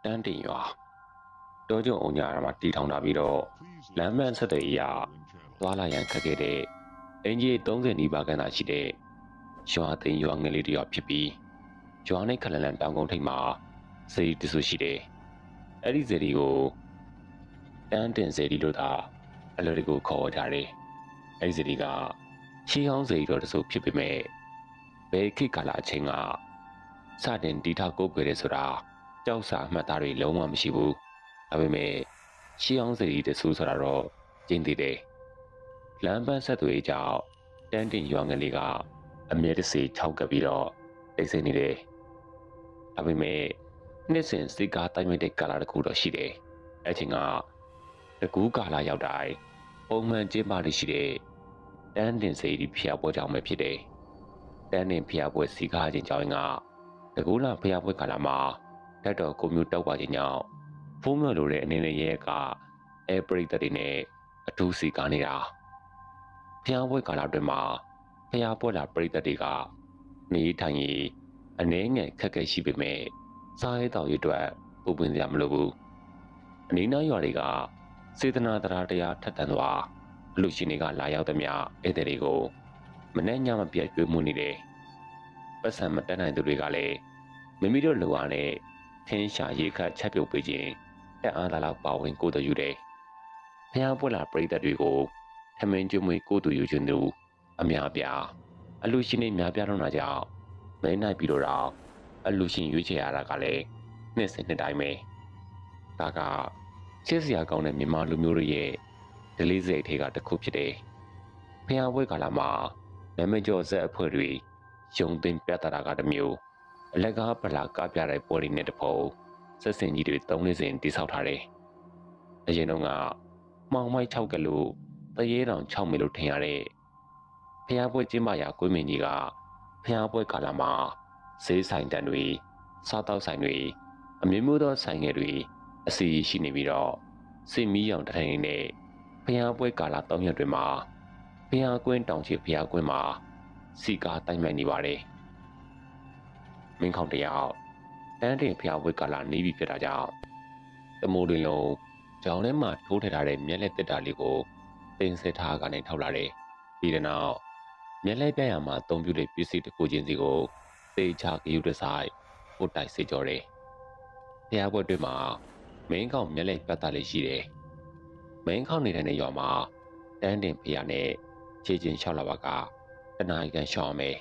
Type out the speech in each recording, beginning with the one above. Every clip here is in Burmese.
တန်းတင်ရွာတောကျုံအုံညာမှာတီထောင်ထားပြီးတော့လမ်းမဆက်တွေအရာသွားလာရန်ခက်ခဲ့တဲ့အင်ဂျီ30နီးပါးခန့်သာရှိတဲ့ရွာသိမ်းရွာငယ်လေးတစ်ရွာဖြစ်ပြီးရွာနဲ့ခလန်လန်တောင်ကုန်းထိပ်မှာစေတီတဆူရှိတယ်။အဲ့ဒီစေတီကိုတန်းတင်စေတီလို့သာအလွယ်တကူခေါ်ကြတယ်။အဲ့ဒီစေတီကရှေးဟောင်းစေတီတော်တဆူဖြစ်ပေမဲ့ဘယ်ခေတ်ကာလအချိန်ကစတင်တီထောင်ကိုးကွယ်တယ်ဆိုတာကြောက်စာအမှတ်သားတွေလုံးဝမရှိဘူး။ဒါပေမဲ့ရှေးဟောင်းစေတီတဆူဆိုတာတော့ကျင်းသေးတယ်။လမ်းပန်းဆက်သွေးကြောင့်တန်းတင်ရွာငယ်လေးကအမြဲတစေခြောက်ကပ်ပြီးတော့တိတ်ဆိတ်နေတယ်။ဒါပေမဲ့နှစ်စဉ်စိတ်ကားတိုက်မိတဲ့ကာလတစ်ခုတော့ရှိတယ်။အဲ့ချိန်ကတကူးကာလရောက်တိုင်းပုံမှန်ကျင်းပနေရှိတဲ့တန်းတင်စေတီဖျားပွဲကြောင့်ပဲဖြစ်တယ်။တန်းတင်ဖျားပွဲစီကားခြင်းကြောင့်ကတကူးလာဖျားပွဲကာလမှာဓာတ်တော်ကိုမျိုးတောက်ပါခြင်းကြောင့်ဖုံးမြလိုတဲ့အနေနဲ့ရဲ့ကအဲပရိသတ်တွေနဲ့အထူးစီကားနေတာဖျားပွဲကာလအတွင်းမှာဖျားပွဲလာပရိသတ်တွေကနေထိုင်ရေးအနေငယ်ခက်ခဲရှိပေမဲ့စားရဲတောက်ရအတွက်ပူပင်စရာမလိုဘူးအနည်းနားရွာတွေကစေတနာတရားတရားထက်သန်သွားလူရှင်တွေကလာရောက်သမျှဧည့်သည်တွေကိုမနဲ့ညမပြတ်ကြွေးမှုနေတယ်ပတ်စံမတက်နိုင်သူတွေကလည်းမိမိတို့လိုအားနဲ့ထင်းရှာရေခတ်ချက်ပြုတ်ပေးခြင်းတက်အားသာလောက်ပါဝင်ကိုယ်တော်ယူတယ်ဖျားပွဲလာပရိသတ်တွေကိုထမင်းကျွေးမွေးကိုယ်တော်ယူခြင်းသူအများပြားအလူရှင်တွေများပြားတော့တာကြောင့်မဲနိုင်ပြီးတော့အလူရှင်ရွေးချယ်ရတာကလည်းနှစ်စဉ်နှစ်တိုင်းပဲဒါကချစ်စရာကောင်းတဲ့မြန်မာလူမျိုးတွေရဲ့ဒလေးစိတ်ထဲကတစ်ခုဖြစ်တယ်ဖျားပွဲကာလမှာနာမည်ကျော်ဆက်အဖွဲ့တွေရုံသိမ်းပြသတာကတစ်မျိုးအလက်ကားပလာကားပြတဲ့ပွဲတွေနဲ့တပုံဆက်စင်ကြီးတွေ3-4စဉ်တိဆောက်ထားတယ်အရင်တော့ကမှောင်မိုက်6ကလို့တရေတောင်6မီလို့ထင်ရတဲ့ဖျားပွဲကျင်းပရာကွေးမင်းကြီးကဖျားပွဲကာလမှာဈေးဆိုင်တန်းတွေစားတောက်ဆိုင်တွေအမျိုးမျိုးသောဆိုင်ငယ်တွေအစီရှိနေပြီးတော့စစ်မီးရောင်တထိုင်နဲ့ဖျားပွဲကာလ3ရက်တွင်မှာဖျားကွင်းတောင်ချီဖျားကွင်းမှာစီကားတိုက်မှန်နေပါတယ်မင်းခေါင်တယောက်တန်းတင်ဖျားပွဲကာလနေပြီဖြစ်တာကြောင့်တမိုးတွင်လုံးကြောင်ထဲမှာထိုးထည့်ထားတဲ့မျက်လက်တက်တာလေးကိုတင်ဆက်ထားကနေထောက်လာတယ်ပြီးတဲ့နောက်မျက်လက်ပြရမှာအသုံးပြုတဲ့ပစ္စည်းတစ်ခုချင်းစီကိုသေချာဂရုတစိုက်ပို့တိုက်စေကြော်တယ်ဖျားပွဲတွင်မှာမင်းခေါင်မျက်လက်ပတ်တာလေးရှိတယ်မင်းခေါင်နေတဲ့ရွာမှာတန်းတင်ဖျားနဲ့ခြေချင်းလျှောက်လာပါကတနားကန်ရှောင်းမယ်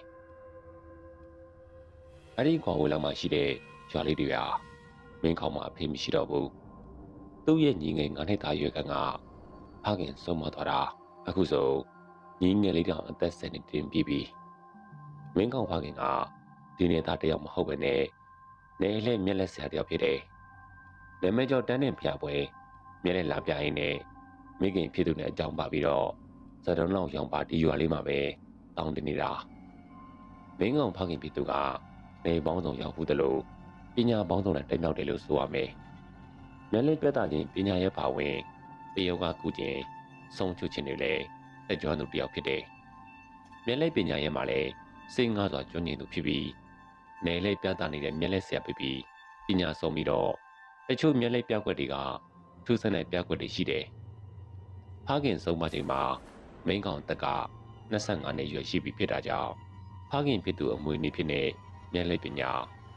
အဲ့ဒီကွာဝေးလောက်မှရှိတဲ့ရွာလေးတွေဟာမင်းခေါင်မှာအဖေမရှိတော့ဘူးသူ့ရဲ့ညီငယ်9နှစ်သားရွယ်ကဖခင်ဆုံးမသွားတာအခုဆိုညီငယ်လေးတောင်အသက်10နှစ်တင်ပြီးပြီမင်းခေါင်ဖခင်ကဒီနေသားတယောက်မဟုတ်ပဲနဲ့နေလဲမျက်လက်ဆရာတယောက်ဖြစ်တယ်နာမည်ကျော်တန်းတင်ဖျားပွဲမျက်လက်လာပြရင်းနဲ့မိခင်ဖြစ်သူနဲ့အကြောင်းပါပြီးတော့ဇတုံးလောက်ရောင်ပါဒီရွာလေးမှာပဲတောင်းတနေတာမင်းကောင်ဖခင်ဖြစ်သူကနေပေါင်းစုံရောက်ဘူးတလို့ပညာပေါင်းစုံနဲ့တက်မြောက်တယ်လို့ဆိုရမယ်မျက်လက်ပြတာချင်းပညာရဲ့ပါဝင်တယောက်ကကုကျင်ဆုံးချခြင်းတွေလည်းအကျွမ်းသူတယောက်ဖြစ်တယ်မျက်လက်ပညာရဲ့မှာလည်းစိတ်ငါးစွာကျွမ်းကျင်သူဖြစ်ပြီးနယ်လက်ပြတာနေတဲ့မျက်လက်ဆရာဖြစ်ပြီးပညာဆုံးပြီးတော့တချို့မျက်လက်ပြကွက်တွေကထူးဆန်းတဲ့ပြကွက်တွေရှိတယ်ဖခင်ဆုံးမချိန်မှာမင်းကောင်တက်က25နှစ်ရွယ်ရှိပြီဖြစ်တာကြောင့်ဖခင်ဖြစ်သူအမွေအနှစ်ဖြစ်နေမျက်လက်ပညာ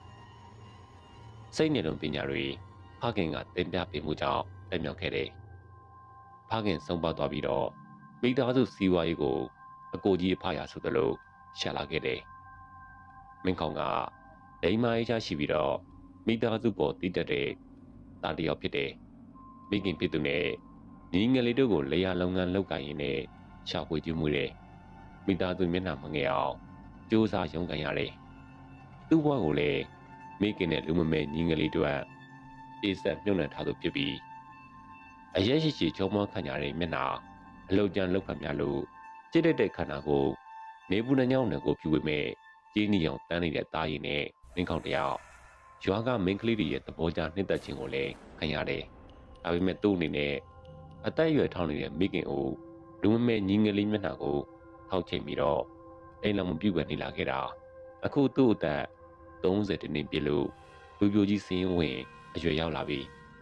စိတ်နယ်လုံးပညာတွေဖခင်ကသင်ပြပေးမှုကြောင့်တက်မြောက်ခဲ့တယ်ဖခင်ဆုံးပါသွားပြီးတော့မိသားစုစီးပွားရေးကိုအကိုကြီးအဖရာဆိုသလိုရှာလာခဲ့တယ်မင်းကောင်ကဒိမ်းမာရေးချရှိပြီးတော့မိသားစုပေါ်တည်တက်တဲ့တာတယောက်ဖြစ်တယ်မိခင်ဖြစ်သူနဲ့ညီငယ်လေးတို့ကိုလေယာလုပ်ငန်းလုပ်ကိုင်ရင်းနဲ့ရှာဖွေကြည့်မှုတယ်မိသားစုမျက်နှာမငယ်အောင်ကြိုးစားရုန်းကန်ရတယ်သူ့ဘဝကိုလည်းမိခင်နဲ့လူမမဲညီငယ်လေးတို့အေးဆက်မြုပ်နှံထားသူဖြစ်ပြီးအရက်ရှိရှိချုံမောခံရတဲ့မျက်နှာအလုတ်ကြမ်းလောက်ဖတ်များလို့ကြည့်တဲ့ခန္ဓာကိုနေပူနှညောင်းနဲ့ကိုဖြူဝေမဲ့ကြီးနီအောင်တန်းနေတဲ့သားရည်နဲ့မင်းခေါင်တယောက်ရွာကမင်းကလေးတွေရဲ့သဘောကျနှစ်သက်ခြင်းကိုလည်းခံရတယ်ဒါပေမဲ့သူ့အနေနဲ့အသက်အရွယ်ထောင်နေတဲ့မိခင်အိုလူမမဲညီငယ်လေးမျက်နှာကိုထောက်ချိန်ပြီးတော့အိမ်လောက်မပြုတ်ပဲနေလာခဲ့တာအခုသူ့အသက်30တနှစ်ပြည့်လို့လူပြိုကြီးစင်းဝင်အရွယ်ရောက်လာပြီ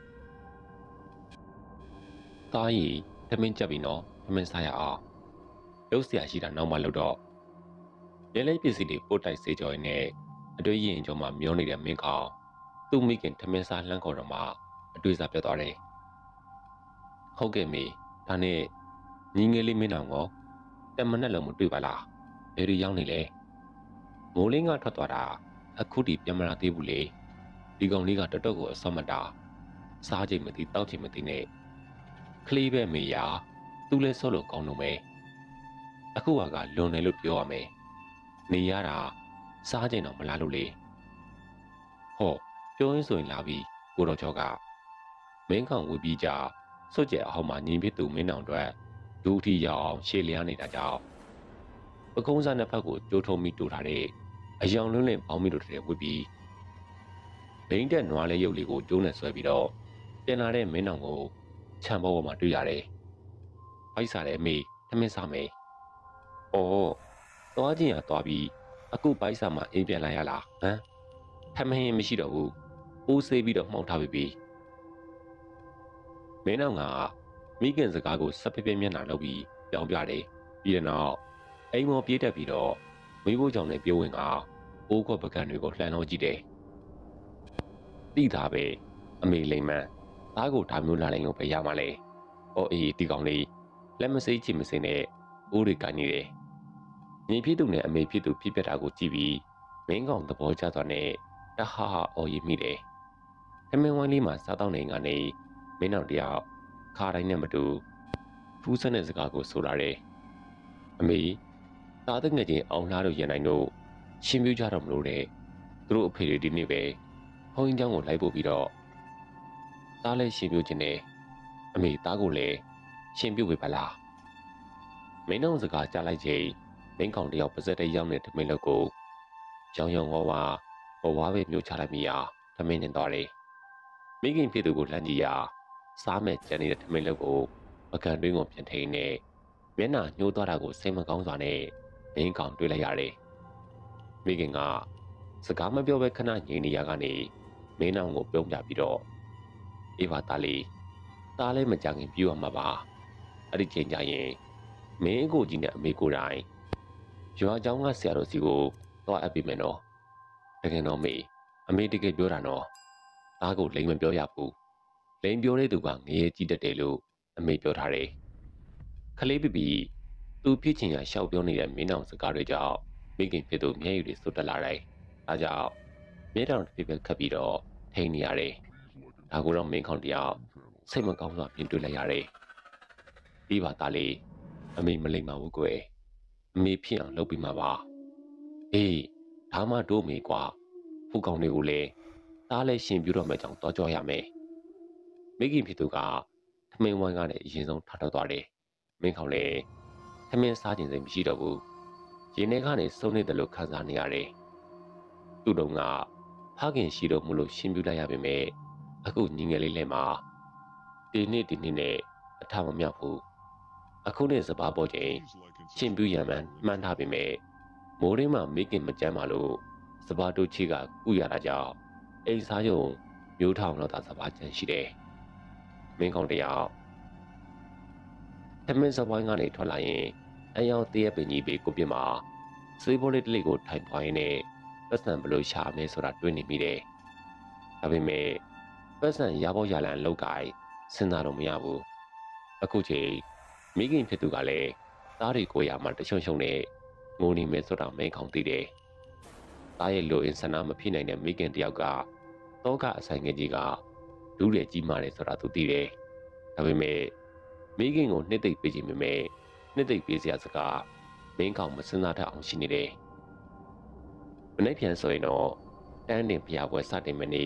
သားကြီးထမင်းကြက်ပြီနော်ထမင်းစားရအောင်လုပ်เสียရှိတာနောက်မှလုပ်တော့ရဲလေးပစ္စည်းတွေပို့တိုက်စေကြော်ရင်းနဲ့အတွေ့ရင်ကျော်မှမျောနေတဲ့မင်းကောင်သူ့မိခင်ထမင်းစားလှမ်းခေါ်တော့မှအတွေ့စားပြတ်သွားတယ်ဟုတ်ကဲ့မေဒါနဲ့ညီငယ်လေးမင်းအောင်ကောတမနဲ့လုံးမတွေ့ပါလားဘယ်လိုရောက်နေလဲမိုးလင်းကထွက်သွားတာအခုတည်းပြန်မလာသေးဘူးလေဒီကောင်လေးကတတော့ကိုအစောမတာစားချိန်မသိတောက်ချိန်မသိနဲ့ကလေးပဲမေယာသူလဲဆော့လို့ကောင်းတော့မယ်အခုကလွန်တယ်လို့ပြောရမယ်နေရတာစားချိန်တော့မလာလို့လေဟောပြောရင်းဆိုရင်လာပြီကိုတော်ချောကမင်းကောင်ဝေပြီးကြစွတ်ကြအောင်မှညီဖြစ်သူမင်းအောင်အတွက်ဒူးထီရောက်အောင်ရှေ့လျားနေတာကြောင့်ပကုံးစားနှစ်ဖက်ကိုကြိုးထုံးပြီးတူထားတဲ့အယောင်လွန်းလင်းပေါင်းမိတို့တည်းဝစ်ပြီးဘိန်းတက်နွားလေးရုပ်လေးကိုကျိုးနဲ့ဆွဲပြီးတော့ပြန်လာတဲ့မင်းအောင်ကိုခြံပေါ်မှာတွေ့ရတယ်။ပိုက်စားတဲ့အမေထမင်းစားမယ်။အော်သွားချင်းရသွားပြီးအခုပိုက်စားမှအိမ်ပြန်လာရလားဟမ်ထမင်းမရှိတော့ဘူး။အိုးဆေးပြီးတော့မှောက်ထားပြီ။မင်းအောင်ကမိခင်စကားကိုစက်ပြပြမျက်နှာလုပ်ပြီးပြောင်းပြတယ်။ပြီးတဲ့နောက်အိမ်မော်ပြေးတက်ပြီးတော့မိဖို့ကြောင့်လည်းပြောဝင်ကအိုးခွက်ပကံတွေကိုလှန်တော့ကြည့်တယ်။တိတာပဲအမေလိမ့်မှန်းသားကိုဒါမျိုးလာလိုက်လို့ပဲရမှာလေ။အော်အေးဒီကောင်လေးလက်မစိချင်မစင်နဲ့အိုးတွေကညီတယ်။ညီဖြစ်သူနဲ့အမေဖြစ်သူဖြစ်ပျက်တာကိုကြည့်ပြီးမင်းကောင်သဘောကျသွားနဲ့တဟားအော်ရမိတယ်။ထမင်းဝိုင်းလေးမှာစားတော့နေကနေမင်းအောင်တယောက်ခါတိုင်းနဲ့မတူဖူးစက်တဲ့စကားကိုဆိုလာတယ်။အမေသားတဲ့ငယ်ချင်းအောင်လားတို့ရန်နိုင်တို့ရှင်းပြကြတော့မလို့တဲ့သူတို့အဖေတွေဒီနေ့ပဲဘုန်းကြီးကျောင်းကိုလိုက်ပို့ပြီးတော့သားလည်းရှင်းပြခြင်းနဲ့အမေသားကိုလည်းရှင်းပြပေးပါလားမင်းတို့စကားကြားလိုက်ချိန်မင်းကောင်တယောက်ပါဇက်တဲ့ရောက်တဲ့ထမင်းလောက်ကိုရောင်ရောင်ဝါဝါဘဝပဲမျိုးချလိုက်မိရာထမင်းနဲ့သွားတယ်မိခင်ဖြစ်သူကိုလှမ်းကြည့်ရာစားမဲ့ကြံနေတဲ့ထမင်းလောက်ကိုပကံတွင်းကိုပြန်ထိန်နေမျက်နှာညှိုးသွားတာကိုစိတ်မကောင်းစွာနဲ့မင်းကောင်တွေ့လိုက်ရတယ်မိခင်ကစကားမပြောဘဲခဏငြိမ်နေရကနေမင်းအောင်ကိုပြုံးပြပြီးတော့အေးပါသားလေးသားလည်းမကြခင်ပြူရမှာပါအဲ့ဒီချိန်ကျရင်မင်းအကိုကြီးနဲ့အမေကိုယ်တိုင်ရွာเจ้าကဆရာတော်စီကိုသွားအပ်ပြီးမယ်နော်တကယ်တော့မေအမေတကယ်ပြောတာနော်သားကိုလိမ်မပြောရဘူးလိမ်ပြောတဲ့သူကငရေကြီးတတ်တယ်လို့အမေပြောထားတယ်ခလေးပီပီသူဖြစ်ချင်ရရှောက်ပြောနေတဲ့မင်းအောင်စကားတွေကြောင့်မိခင်ဖြစ်သူမျက်ရည်တွေစွတ်တက်လာတယ်ဒါကြောင့်မျက်တောင်တစ်ပြက်ခတ်ပြီးတော့ထိန်နေရတယ်ဒါကိုတော့မင်းခေါင်တယောက်စိတ်မကောင်းစွာပြင်တွေ့လိုက်ရတယ်ပြီးပါသားလေးအမေမလိမ်ပါဘူးကွယ်အမေဖြစ်အောင်လုပ်ပြီးမှာပါအေးဒါမှတို့မေကွာဖူကောင်တွေကိုလည်းသားလည်းရှင်ပြတော့မယ်ကြောင့်တော့ကြောရမယ်မိခင်ဖြစ်သူကထမင်းဝိုင်းကနေအရင်ဆုံးထထောက်သွားတယ်မင်းခေါင်လည်းထမင်းစားခြင်းစိတ်မရှိတော့ဘူးရင်ထဲကနေစုံနေတယ်လို့ခံစားနေရတယ်သူ့တုန်းကဖခင်ရှိတော့မှုလို့ရှင်းပြလိုက်ရပေမဲ့အခုညီငယ်လေးလည်းမှာဒီနေ့နဲ့အထမမြောက်ဘူးအခုနဲ့စပါးပေါ်ချိန်ရှင်းပြရမှန်းမှန်းထားပေမဲ့မိုးရင်းမှာမိခင်မကြမ်းပါလို့စပါးတို့ချီကကုရတာကြောင့်အိမ်စားရုံမျိုးထောင်တော့တာစပါးချမ်းရှိတယ်မင်းကောင်တယောက်ထမင်းစပွိုင်းကနေထွက်လာရင်အယောင်တရက်ပင်ကြီးပေကိုပြမှာဆွေးပေါ်လေးတလေးကိုထိုင်ပွားရင်းနဲ့ပတ်စံဘလို့ရှာမယ်ဆိုတာတွေးနေမိတယ်ဒါပေမဲ့ပတ်စံရဖို့ရလန်လောက်ကိုင်စဉ်းစားတော့မရဘူးအခုချိန်မိခင်ဖြစ်သူကလည်းသားတွေကိုရမှတချုံချုံနဲ့ငိုနေမယ်ဆိုတာမင်းခေါင်သိတယ်သားရဲ့လိုအင်ဆန္ဒမဖြစ်နိုင်တဲ့မိခင်တယောက်ကတော့ကအဆိုင်ငယ်ကြီးကဒူးတယ်ကြီးမာတယ်ဆိုတာသူသိတယ်ဒါပေမဲ့မိခင်ကိုနှစ်သိမ့်ပေးခြင်းပေမဲ့နှစ်သိမ့်ပေးစရာစကားမင်းကောင်မစဉ်းစားတတ်အောင်ရှိနေတယ်မနေ့ပြန်ဆိုရင်တော့တန်းတင်ပြပွဲစတင်မနေ့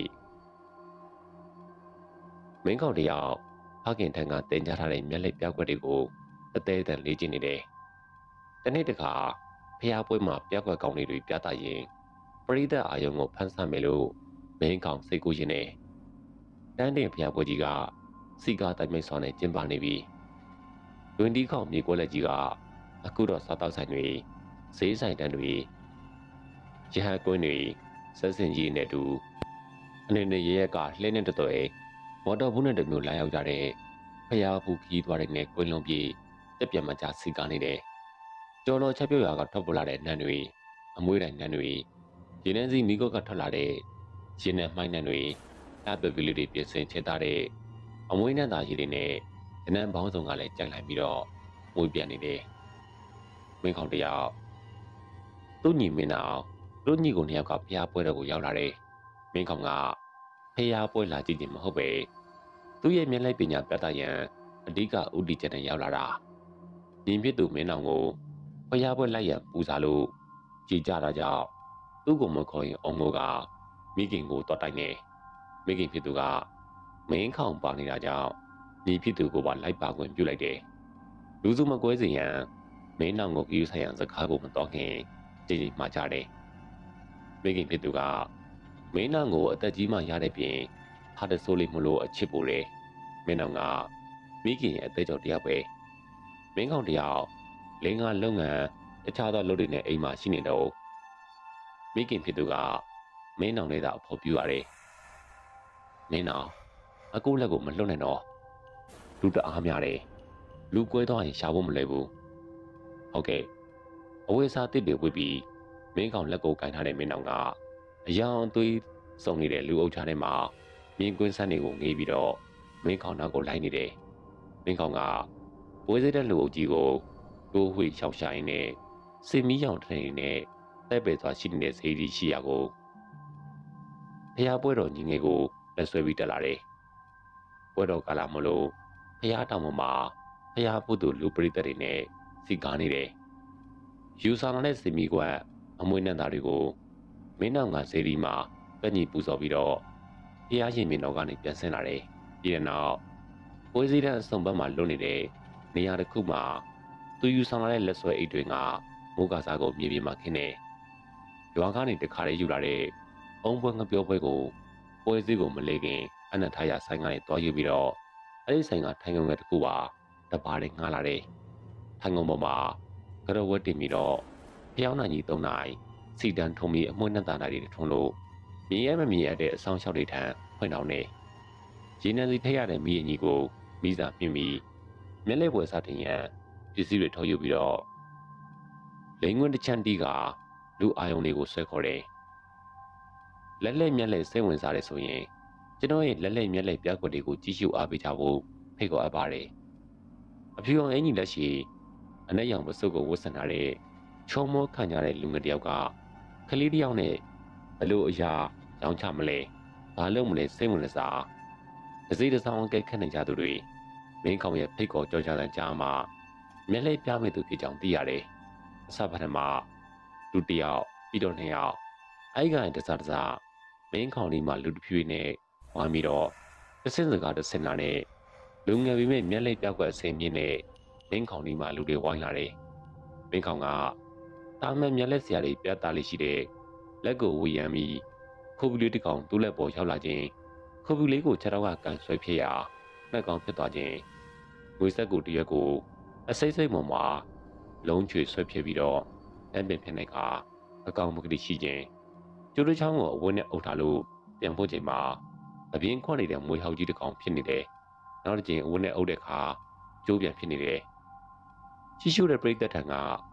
မင်းကောင်တယောက်ဖခင်ထံကတင်ကြထားတဲ့မျက်လက်ပြောက်ွက်တွေကိုအသေးအံလေးကျင်နေတယ်တနေ့တခါဖျားပွဲမှာပြောက်ွက်ကောင်းတွေပြသရင်ပရိသတ်အာယုံကိုဖန်ဆမယ်လို့မင်းကောင်စိတ်ကူးရင်နဲ့တန်းတင်ဖျားပွဲကြီးကစီကားတိုင်မိတ်ဆွာနဲ့ကျင်းပနေပြီတွင်တီးခေါမြေကွက်လက်ကြီးကအခုတော့စားတောက်ဆိုင်တွေဈေးဆိုင်တန်းတွေရဟကွင်းတွေဆက်စင်ကြီးနဲ့တူအနေနဲ့ရဲကလှဲနဲ့တသွဲမော်တော်ဘူးနဲ့တမျိုးလာရောက်ကြတဲ့ဖျားဖူခီးသွားတဲ့နဲ့ကွင်းလုံးပြေတက်ပြတ်မှကြစီကားနေတယ်ကျော်တော်ချက်ပြုတ်ရာကထွက်ပေါ်လာတဲ့နှမ်းတွေအမွှေးတိုင်နှမ်းတွေရင်းနှန်းစီမိကောကထွက်လာတဲ့ရင်းနှန်းမှိုင်းနှမ်းတွေတပ်ပပီလေးတွေပြင်ဆင်ချေထားတဲ့အမွှေးနှမ်းသားကြီးတွေနဲ့ရင်းနှန်းပေါင်းစုံကလည်းကြိုက်လိုက်ပြီးတော့မွေးပြတ်နေတယ်မင်းခေါင်တယောက်သူ့ညီမင်းအောင်တို့ညီကိုနှစ်ယောက်ကဖျားပွဲတော်ကိုရောက်လာတယ်မင်းခေါင်ကဖျားပွဲလာကြည့်ခြင်းမဟုတ်ပဲသူ့ရဲ့မျက်လိုက်ပညာပြသရန်အဓိကဥတီချက်နဲ့ရောက်လာတာညီဖြစ်သူမင်းအောင်ကိုဖျားပွဲလိုက်ရန်ပူစားလို့ကြည်ကြတာကြောင့်သူ့ကိုမခေါ်ရင်အောင်ကိုကမိခင်ကိုတော်တိုက်နေမိခင်ဖြစ်သူကမင်းခေါင်ပါနေတာကြောင့်ညီဖြစ်သူကိုပါလိုက်ပါခွင့်ပြုလိုက်တယ်လူစုမကွဲစေရန်မင်းအောင်ကိုယူဆိုင်ရန်စကားကိုမတော်ခင်ကြည်ကြည်မှားကြတယ်မိခင်ဖြစ်သူကမင်းအောင်ကိုအသက်ကြီးမှရတဲ့ပြင်ဟာတဆိုးလေးမလို့အချစ်ပိုတယ်မင်းအောင်ကမိခင်ရဲ့အသေးကြောင့်တယောက်ပဲမင်းခေါင်တယောက်လင်းကလုပ်ငန်းတခြားသောလုပ်တွေနဲ့အိမ်မှာရှိနေတော့မိခင်ဖြစ်သူကမင်းအောင်လေးသာအဖို့ပြရတယ်မင်းအောင်အကူလက်ကိုမလွတ်နဲ့တော့လူတအားများတယ်လူကွဲသွားရင်ရှာဖို့မလွယ်ဘူးဟုတ်ကဲ့အဝေးစားတစ်တွေဝစ်ပြီးမင်းကောင်လက်ကိုကင်ထားတဲ့မင်းအောင်ကအယောင်သွေးစုံနေတဲ့လူအုပ်ချထဲမှာမြင်းကွင်းဆန်းတွေကိုငေးပြီးတော့မင်းကောင်နောက်ကိုလိုက်နေတယ်မင်းကောင်ကဝေးစေးတဲ့လူအုပ်ကြီးကိုတိုးဝှေ့ရှောက်ရှာရင်းနဲ့စင်မီးရောင်ထိုင်နဲ့တဲ့ပေသွားရှိနေတဲ့ဈေးကြီးရှိရာကိုဖျားပွဲတော်ညီငယ်ကိုလက်ဆွဲပြီးတက်လာတယ်ပွဲတော်ကာလမလို့ဖျားတောင်ပေါ်မှာဖျားဖို့သူလူပရိသတ်တွေနဲ့စီကားနေတယ်ယူဆောင်လာတဲ့စင်မီကွက်အမွှေးနှံသားတွေကိုမင်းနောင်ကဈေးဒီမှာပက်ညီပူဇော်ပြီးတော့ဖျားရှင်မင်းတော်ကနေပြန်ဆင်းလာတယ်ပြီးတဲ့နောက်ပွဲစည်းတဲ့အစုံဘက်မှာလွတ်နေတဲ့နေရာတစ်ခုမှာသူယူဆောင်လာတဲ့လက်ဆွဲအိတ်တွေကမိုးကစားကိုမြေပြင်မှာခင်းနေရွာကနေတခါလေးယူလာတဲ့အုံပွဲငပြောပွဲကိုပွဲစည်းကိုမလေးခင်အနက်ထားရဆိုင်ကနေတွားယူပြီးတော့အဲ့ဒီဆိုင်ကထိုင်ကုန်ငယ်တစ်ခုပါတပါးလေးငှားလာတယ်ထိုင်ကုန်ပေါ်မှာကရဝတ်တင်ပြီးတော့ဖျောင်းနိုင်ကြီး၃နိုင်စီတန်ထုံပြီးအမွှေးနှံသားတွေထုံလို့မြင်ရမမြင်ရတဲ့အဆောင်လျှောက်တွေထမ်းဖွင့်အောင်နေရင်းနှံစီထည့်ရတဲ့မိအညီကိုမိစာပြင်းပြီးမျက်လက်ပွဲစားတင်ရန်ပစ္စည်းတွေထုတ်ယူပြီးတော့လိန်ခွန်းတစ်ချမ်းတီးကလူအာယုံတွေကိုဆွဲခေါ်တယ်လက်လက်မျက်လက်စိတ်ဝင်စားတယ်ဆိုရင်ကျွန်တော်ရဲ့လက်လက်မျက်လက်ပြကွက်တွေကိုကြည့်ရှုအားပေးကြဖို့ဖိတ်ခေါ်အပ်ပါတယ်အဖြူအောင်အင်ကြီးလက်ရှိအနက်ရောင်ပစုပ်ကိုဝတ်ဆင်ထားတဲ့ချုံမောခံကြတဲ့လူငယ်တယောက်ကကလေးတယောက်နဲ့ဘလို့အရာရောင်းချမလဲဘာလို့မလဲစိတ်ဝင်စားဒစိတဆောင်အကဲခတ်နေကြသူတွေမင်းကောင်ရဲ့ဖိတ်ခေါ်ကြောကြတဲ့ကြားမှာမျက်လက်ပြမဲ့သူဖြစ်ကြောင်းသိရတယ်အစပထမလူတယောက်ပြီးတော့နှစ်ယောက်အဲ့ကောင်တစားတစားမင်းခေါင်လေးမှာလူတစ်ဖြူနဲ့ဝိုင်းပြီးတော့တစ်စင်းစကားတစ်စင်းလာနဲ့လူငယ်ပေမဲ့မျက်လက်ပြောက်ွက်အစင်းမြင့်နဲ့မင်းခေါင်လေးမှာလူတွေဝိုင်းလာတယ်မင်းခေါင်ကတာမန်မျက်လက်ဆရာတွေပြတ်သားလေးရှိတဲ့လက်ကိုဝီရမ်းပြီးခုပ်ပူလေးတစ်ကောင်သူ့လက်ပေါ်ရောက်လာခြင်းခုပ်ပူလေးကိုခြေထောက်ကကန်ဆွဲဖြစ်ရာနှက်ကောင်ဖြစ်သွားခြင်းငွေဆက်ကိုတရက်ကိုအစိမ့်စိမ့်ပေါ်မှာလုံးချွေဆွဲဖြစ်ပြီးတော့အပင်ဖြစ်နေကအကောင်မကတိရှိခြင်းကျိုးတို့ချောင်းကိုအဝတ်နဲ့အုပ်ထားလို့ပြန်ဖို့ချိန်မှာအပြင်းခွက်နေတဲ့မွေဟောက်ကြီးတစ်ကောင်ဖြစ်နေတယ်နောက်တစ်ချိန်အဝတ်နဲ့အုပ်တဲ့အခါကျိုးပြန်ဖြစ်နေတယ်ရှိရှုတဲ့ပရိသတ်ထံက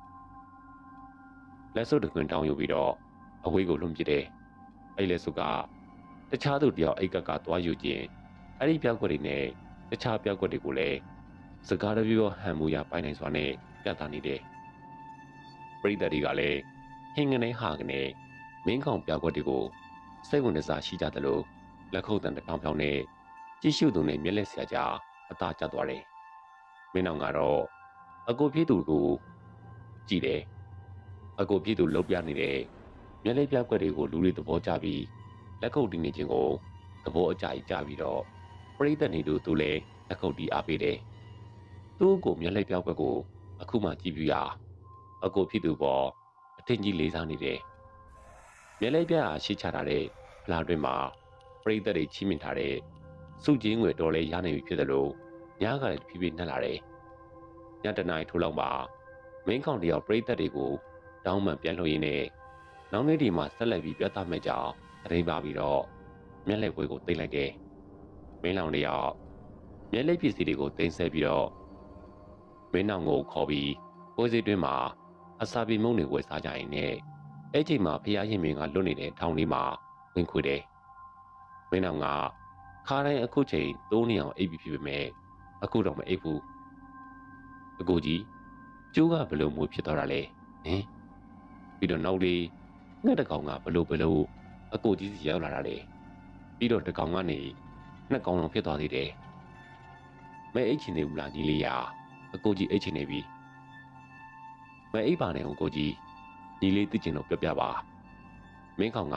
လက်စုပ်တစ်ခွင်တောင်းယူပြီးတော့အဝေးကိုလွန်ပစ်တယ်အဲ့လက်စုပ်ကတခြားသူတယောက်အိတ်ကသွားယူခြင်းအဲ့ဒီပြောက်ကွက်တွေနဲ့တခြားပြောက်ကွက်တွေကိုလည်းစကားတပြောဟန်မူရပိုင်းနိုင်စွာနဲ့ပြသနေတယ်ပရိသတ်တွေကလည်းဟင်းကနေဟာကနေမင်းကောင်ပြောက်ကွက်တွေကိုစိတ်ဝင်စားရှိကြသလိုလက်ခုပ်တန်တစ်ပေါင်ပေါင်နဲ့ကြည့်ရှုသူနဲ့မျက်လက်ဆရာကြားအသာကျသွားတယ်မင်းအောင်ကတော့အကိုပြည့်သူကိုကြည့်တယ်အကိုပြည့်သူလှုပ်ပြနေတဲ့မျက်လက်ပြောက်ကွက်တွေကိုလူတွေသဘောကျပြီးလက်ခုပ်တီးနေခြင်းကိုသဘောအကျကြီးကြပြီးတော့ပရိသတ်နေသူလည်းလက်ခုပ်တီးအားပေးတယ်သူ့ကိုမျက်လက်ပြောက်ကွက်ကိုအခုမှကြည့်ပြရအကိုပြည့်သူပေါ်အထင်ကြီးလေးစားနေတယ်မျက်လက်ပြရှိချထားတဲ့ဖလားတွင်မှာပရိသတ်တွေချီးမြှင့်ထားတဲ့စုချင်းငွေတော်လေးရနိုင်ပြီဖြစ်တယ်လို့ညကလည်းဖြည်းဖြည်းနှက်လာတယ်ညတနားထိုးလောက်မှာမင်းကောင်တယောက်ပရိသတ်တွေကိုတောင်းပန်ပြန်လို့ရင်းနဲ့နောက်နေ့ဒီမှာဆက်လက်ပြီးပြသမဲ့ကြောင်းသတင်းပါပြီးတော့မျက်လက်ဝဲကိုတိတ်လိုက်တယ်မင်းလောင်တယောက်မျက်လက်ပစ္စည်းတွေကိုတင်ဆက်ပြီးတော့မင်းနောင်ကိုခေါ်ပြီးပွဲစီတွင်းမှာအစာပြေမုန့်တွေဝယ်စားကြရင်နဲ့အဲ့ချိန်မှာဖျားရှင်မင်းကလွတ်နေတဲ့ထောင်လေးမှာဝင်ခွေတယ်မင်းနောင်ကခါတိုင်းအခုချိန်သုံးနေအောင်အိပ်ပြီးဖြစ်ပေမဲ့အခုတော့မအိပ်ဘူးအကိုကြီးကျိုးကဘလို့မျိုးဖြစ်သွားတာလဲဟင်ပြီးတော့နောက်လေးငှက်တကောင်ကဘလို့အကိုကြီးစီရောက်လာတာလေပြီးတော့တကောင်ကနေနှစ်ကောင်လုံးဖြစ်သွားသေးတယ်မဲအိတ်ချင်နေဘူးလားညီလေးရာအကိုကြီးအိတ်ချင်နေပြီမဲအိတ်ပါနဲ့အကိုကြီးညီလေးသိချင်တော့ပြောပြပါမင်းကောင်က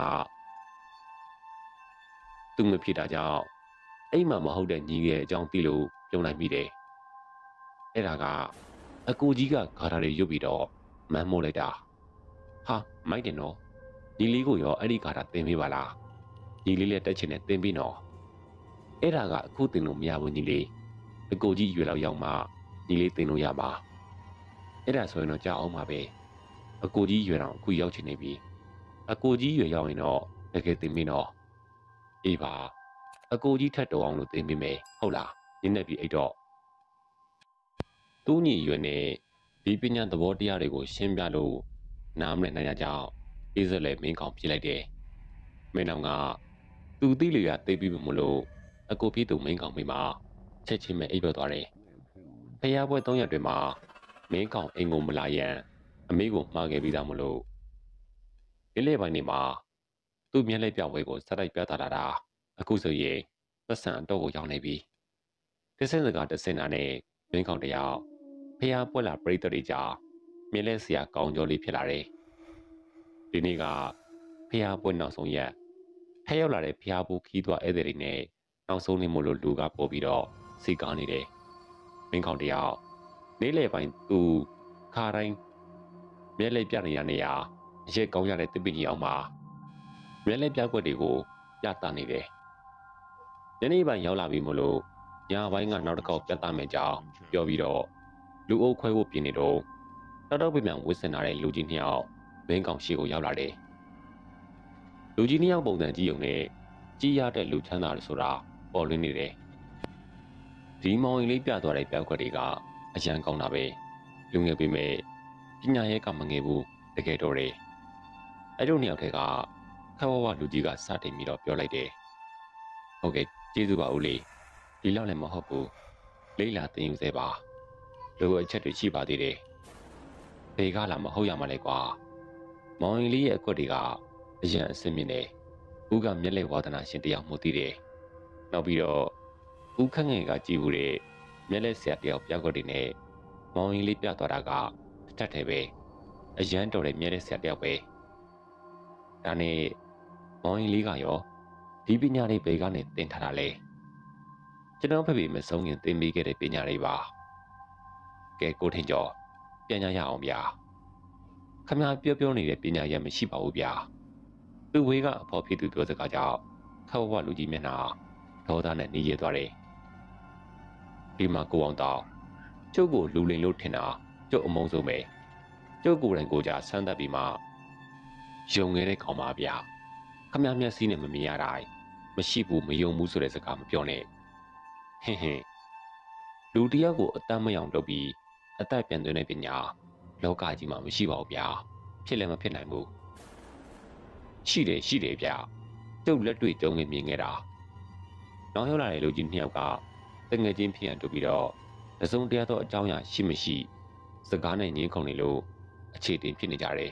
သူ့မဖြစ်တာကြောင့်အိမ်မှာမဟုတ်တဲ့ညီရဲ့အကြောင်းသိလို့ပြုံးလိုက်မိတယ်အဲ့ဒါကအကိုကြီးကဂါထာတွေရွတ်ပြီးတော့မန်းမိုးလိုက်တာဟာမိုက်တယ်နော်ညီလေးကိုရောအဲ့ဒီဂါထာသင်ပေးပါလားညီလေးလည်းတက်ချင်တယ်သင်ပြီးနော်အဲ့ဒါကအခုသင်လို့မရဘူးညီလေးအကိုကြီးရွယ်လောက်ရောက်မှညီလေးသင်လို့ရပါအဲ့ဒါဆိုရင်တော့ကြောက်အောင်ပါပဲအကိုကြီးရွယ်တော့အခုရောက်ချင်နေပြီအကိုကြီးရွယ်ရောက်ရင်တော့တကယ်သင်ပြီးနော်အေးပါအကိုကြီးထက်တော်အောင်လို့သင်ပေးမယ်ဟုတ်လားနင်းနေပြီအဲ့တော့သူ့ညီရွယ်နဲ့ဒီပညာသဘောတရားတွေကိုရှင်းပြလို့နားမလည်နိုင်ကြကြောင်းအေးစက်လည်းမင်းကောင်ပြစ်လိုက်တယ်မင်းအောင်ကသူသိလေရသိပြီးမလို့အကိုပြေးသူမင်းကောင်မိမှာချက်ချင်းပဲအိပ်ပျော်သွားတယ်ဖျားပွဲ3ရက်တွင်မှာမင်းကောင်အိမ်ကိုမလာရန်အမေကိုမှားခဲ့ပြီးသားမလို့ဒီလေပိုင်းနေမှာသူ့မျက်လက်ပြဝဲကိုစတိုက်ပြသလာတာအခုဆိုရင်ပတ်စံအတော့ကိုရောက်နေပြီတဆင့်စကားတဆင့်နာနဲ့မင်းကောင်တယောက်ဖျားပွဲလာပြိတ္တတွေကြားမျက်လက်စရာကောင်းကြောလေးဖြစ်လာတယ်ဒီနေ့ကဖျားပွဲနောက်ဆုံးရက်ထက်ရောက်လာတဲ့ဖျားဘူးခီးသွားဧည့်သည်တွေနဲ့နောက်ဆုံးနေမို့လို့လူကပို့ပြီးတော့စိတ်ကောင်းနေတယ်မင်းကောင်တယောက်နေ့လေပိုင်းသူခါတိုင်းမျက်လက်ပြနေရနေရအရက်ကောင်းရတဲ့တစ်ပင်ကြီးအောင်မှာမျက်လက်ပြကွက်တွေကိုပြသနေတယ်ညနေပိုင်းရောက်လာပြီမို့လို့ညပိုင်းကနောက်တစ်ခေါက်ပြသမယ်ကြောင်းပြောပြီးတော့လူအုပ်ခွဲဖို့ပြင်နေတော့တောက်ပြပြန်ဝစ်စင်လာတဲ့လူကြီး2ယောက်မင်းကောင်ရှိကိုရောက်လာတယ်လူကြီး2ယောက်ပုံစံကြည့်ုံနဲ့ကြီးရတဲ့လူချမ်းသာတွေဆိုတာပေါ်လွင်နေတယ်ဒီမောင်ရင်လေးပြသွားတဲ့ပြောက်ခွက်တွေကအရန်ကောင်းတာပဲလူငယ်ပေမဲ့ပညာရဲကမငယ်ဘူးတကယ်တော့တယ်အဲ့တို့2ယောက်ထဲကခဝဝလူကြီးကစတင်ပြီးတော့ပြောလိုက်တယ်ဟုတ်ကဲ့ကျေးဇူးပါဦးလေးဒီလောက်လည်းမဟုတ်ဘူးလေးလာတင်ယူစေပါလူအချက်တွေရှိပါသေးတယ်ဘေကလာမဟုတ်ရမှာလေကွာမောင်ရင်လေးရဲ့အကွက်တွေကအရန်အစင်မြင့်တယ်ဦးကမျက်လက်ဝါဒနာရှင်တယောက်မှုသိတယ်နောက်ပြီးတော့ဦးခန့်ငယ်ကကြည်ဘူးတဲ့မျက်လက်ဆရာတယောက်ပြောက်ကွက်တွေနဲ့မောင်ရင်လေးပြသွားတာကတစ်ထပ်ထဲပဲအရန်တော်တဲ့မျက်လက်ဆရာတယောက်ပဲဒါနဲ့မောင်ရင်လေးကရောဒီပညာတွေဘယ်ကနေသင်ထားတာလဲကျွန်တော်ဖေဖေမဆုံးခင်သင်ပေးခဲ့တဲ့ပညာတွေပါကဲကိုထင်ကျော်ပြန်ရအောင်ဗျာခမပြောနေတဲ့ပညာရမရှိပါဘူးဗျာသူဝေးကအဖော်ဖြစ်သူပြောစကားကြောင့်ခဝဝလူကြီးမျက်နှာဒေါသနဲ့နေရသွားတယ်ဒီမှာကိုအောင်တောင်ကျုပ်ကိုလူလိန်လို့ထင်တာကျုပ်အမုန်းဆုံးပဲကျုပ်ကိုယ်တိုင်ကိုကြဆန်းသက်ပြီးမှယုံခဲ့တဲ့ကောင်ပါဗျာခမမျက်စိနဲ့မမြင်ရတာမရှိဘူးမယုံဘူးဆိုတဲ့စကားမပြောနဲ့ဟင်းလူတယောက်ကိုအတတ်မယောင်လုပ်ပြီးအသက်ပြန်သွင်းတဲ့ပညာလောကကြီးမှာမရှိပါဘူးဗျာဖြစ်လည်းမဖြစ်နိုင်ဘူးရှိတယ်ဗျာကျုပ်လက်တွေ့ကြုံမြင်ခဲ့တာနောက်ရောက်လာတဲ့လူကြီး2ယောက်ကတငယ်ချင်းဖြစ်ရန်တူပြီးတော့တစုံတရာသောအကြောင်းအရာရှိမရှိစကားနဲ့ငင်းခုန်နေလို့အခြေတင်ဖြစ်နေကြတယ်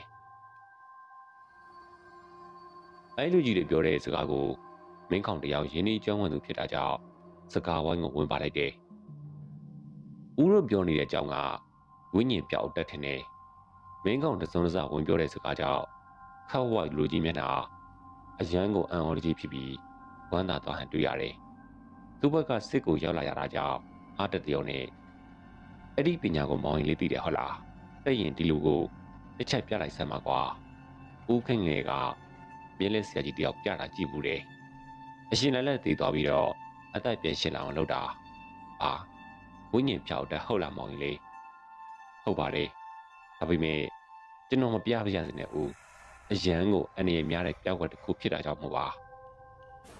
အဲ့လူကြီးတွေပြောတဲ့စကားကိုမင်းကောင်တယောက်ရင်းနှီးကျွမ်းဝင်သူဖြစ်တာကြောင့်စကားဝိုင်းကိုဝင်ပါလိုက်တယ်ဦးတို့ပြောနေတဲ့အကြောင်းကဝိညာဉ်ပြောက်တက်ထင်တယ်မင်းကောင်တစုံတစဝင်ပြောတဲ့စကားကြောင့်ခဝဝလူကြီးမျက်နှာအရန်ကိုအံ့ဩတကြီးဖြစ်ပြီးဝမ်းသာသွားဟန်တွေ့ရတယ်သူ့ဘက်ကစစ်ကိုရောက်လာရတာကြောင့်အားတတရုံနဲ့အဲ့ဒီပညာကိုမောင်းရင်လေးသိတယ်ဟုတ်လားသိရင်ဒီလူကိုတစ်ချက်ပြလိုက်စမ်းပါကွာဦးခင်ငယ်ကမြင်းလက်ဆရာကြီးတယောက်ပြတာကြည့်ဘူးတယ်အရှင်လည်းလက်သေးသွားပြီးတော့အသက်ပြန်ရှင်းလာအောင်လုပ်တာဝိညာဉ်ဖြောက်တက်ဟုတ်လားမောင်ကြီးလေးဟုတ်ပါတယ်ဒါပေမဲ့ကျွန်တော်မပြပါရစေနဲ့ဦးအရန်ကိုအနေရများတဲ့ပြောက်ကတစ်ခုဖြစ်တာကြောင့်မဟုတ်ပါ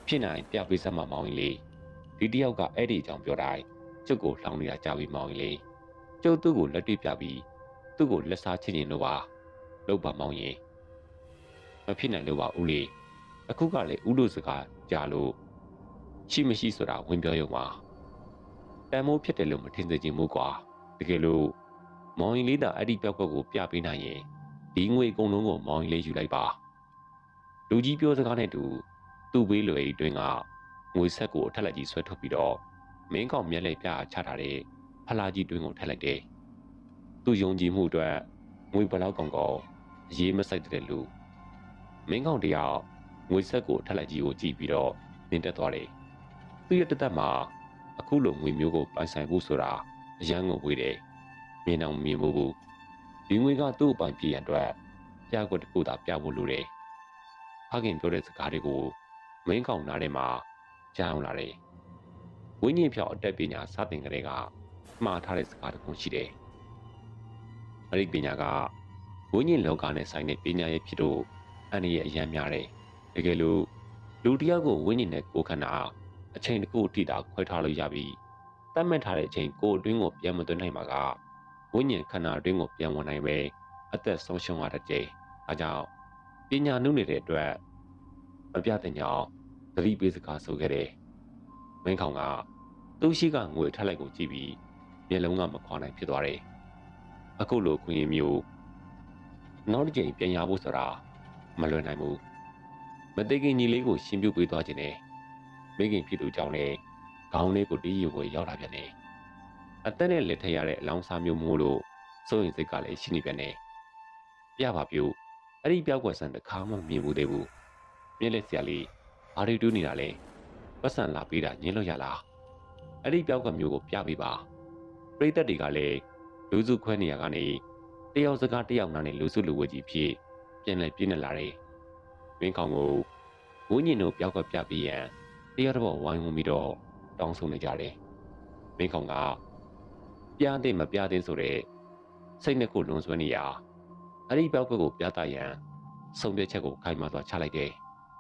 ဖြစ်နိုင်ပြပေးစမ်းမမောင်းရင်လေဒီတယောက်ကအဲ့ဒီအကြောင်းပြောတိုင်းကျုပ်ကိုလှောင်နေတာကြားပြီးမောင်းရင်လေကျုပ်သူ့ကိုလက်တွေ့ပြပြီးသူ့ကိုလက်စားချင်လို့ပါလို့ပါမောင်းရင်မဖြစ်နိုင်လို့ပါဦးလေးအခုကလေဦးတို့စကားကြားလို့ရှိမရှိဆိုတာဝင်ပြောရုံပါတန်မိုးဖြစ်တယ်လို့မထင်စေချင်ဘူးကွာတကယ်လို့မောင်ရင်လေးသာအဲ့ဒီပြောက်ကွက်ကိုပြပေးနိုင်ရင်ဒီငွေအကုန်လုံးကိုမောင်ရင်လေးယူလိုက်ပါလူကြီးပြောစကားနဲ့တူသူ့ဘေးလွယ်အတွင်းကငွေဆက်ကိုအထက်လက်ကြီးဆွဲထုတ်ပြီးတော့မင်းကောင်မျက်လက်ပြချထားတဲ့ဖလားကြီးတွင်းကိုထည့်လိုက်တယ်သူယုံကြည်မှုအတွက်ငွေဘလောက်ကောင်ကောင်အရေးမဆိုင်တဲ့လူမင်းကောင်တယောက်ငွေဆက်ကိုအထက်လက်ကြီးကိုကြည့်ပြီးတော့နင်းတက်သွားတယ်သူ့ရဲ့တက်မှာအခုလိုငွေမျိုးကိုပိုင်ဆိုင်ဖို့ဆိုတာအရန်ကိုဝေးတယ်မြင်အောင်မြင်ဖို့ဒီငွေကသူ့အပိုင်ပြည့်ရန်အတွက်ပြကွက်တစ်ခုသာပြဖို့လိုတယ်ဖခင်ပြောတဲ့စကားတွေကိုမင်းကောင်နားထဲမှာကြားအောင်လာတယ်ဝိညာဉ်ဖြောက်အတက်ပညာစတင်ကြတဲ့ကမှားထားတဲ့စကားတစ်ခုရှိတယ်အဲ့ဒီပညာကဝိညာဉ်လောကနဲ့ဆိုင်တဲ့ပညာရဲ့ဖြစ်လို့အန္တရာယ်အရန်များတယ်တကယ်လို့လူတစ်ယောက်ကိုဝိညာဉ်နဲ့ကိုယ်ခန္ဓာအချိန်တစ်ခုအထိသာခွဲထားလို့ရပြီးတတ်မှတ်ထားတဲ့အချိန်ကိုယ်အတွင်းကိုပြန်မသွင်းနိုင်မှာကဝိညာဉ်ခန္ဓာအတွင်းကိုပြန်ဝင်နိုင်ပဲအသက်ဆုံးရှုံးရတတ်တယ်။အဲကြောင့်ပညာနုနေတဲ့အတွက်မပြတဲ့ညောင်သတိပေးစကားဆိုခဲ့တယ်။မင်းခေါင်ကသူ့ရှိကငွေထက်လိုက်ကိုကြည့်ပြီးမျက်လုံးကမခွာနိုင်ဖြစ်သွားတယ်။အခုလိုခွင့်ရမျိုးနောက်တစ်ချိန်ပြန်ရဖို့ဆိုတာမလွယ်နိုင်ဘူး။မသိခင်ညီလေးကိုရှင်းပြပေးသွားခြင်းနဲ့မိခင်ဖြစ်သူကြောင့်လည်းခေါင်းလေးကိုတီးယူကိုရောက်လာပြန်တယ်။အသက်နဲ့လက်ထက်ရတဲ့အလောင်းစားမျိုးမို့လို့စိုးရင်စိတ်ကလည်းရှိနေပြန်တယ်။ပြပါပြုအဲ့ဒီပြောက်ွက်ဆန်တစ်ခါမှမမြင်ဘူးသေးဘူး။မျက်လက်စရာလေးဘာတွေတူးနေတာလဲ။ပတ်စံလာပေးတာညင်းလို့ရလား။အဲ့ဒီပြောက်ကမျိုးကိုပြပေးပါ။ပရိသတ်တွေကလည်းလူစုခွဲနေရကနေတယောက်စကားတယောက်နားနဲ့လူစုလူဝဲကြီးဖြစ်ပြန်လဲပြင်းနေလာတယ်။မင်းကောင်ကိုဝင်းညင်တို့ပြောက်ကပြပေးရန်တယောက်တော့ဝိုင်းဝန်းပြီးတော့တောင်းဆိုနေကြတယ်။မင်းကောင်ကပြားတဲ့မပြားတဲ့ဆိုတဲ့စိတ်နဲ့ကိုလွန်ဆွဲနေရအဲ့ဒီပြောက်ကွက်ကိုပြသရန်ဆုံးဖြတ်ချက်ကိုခိုင်မာစွာချလိုက်တယ်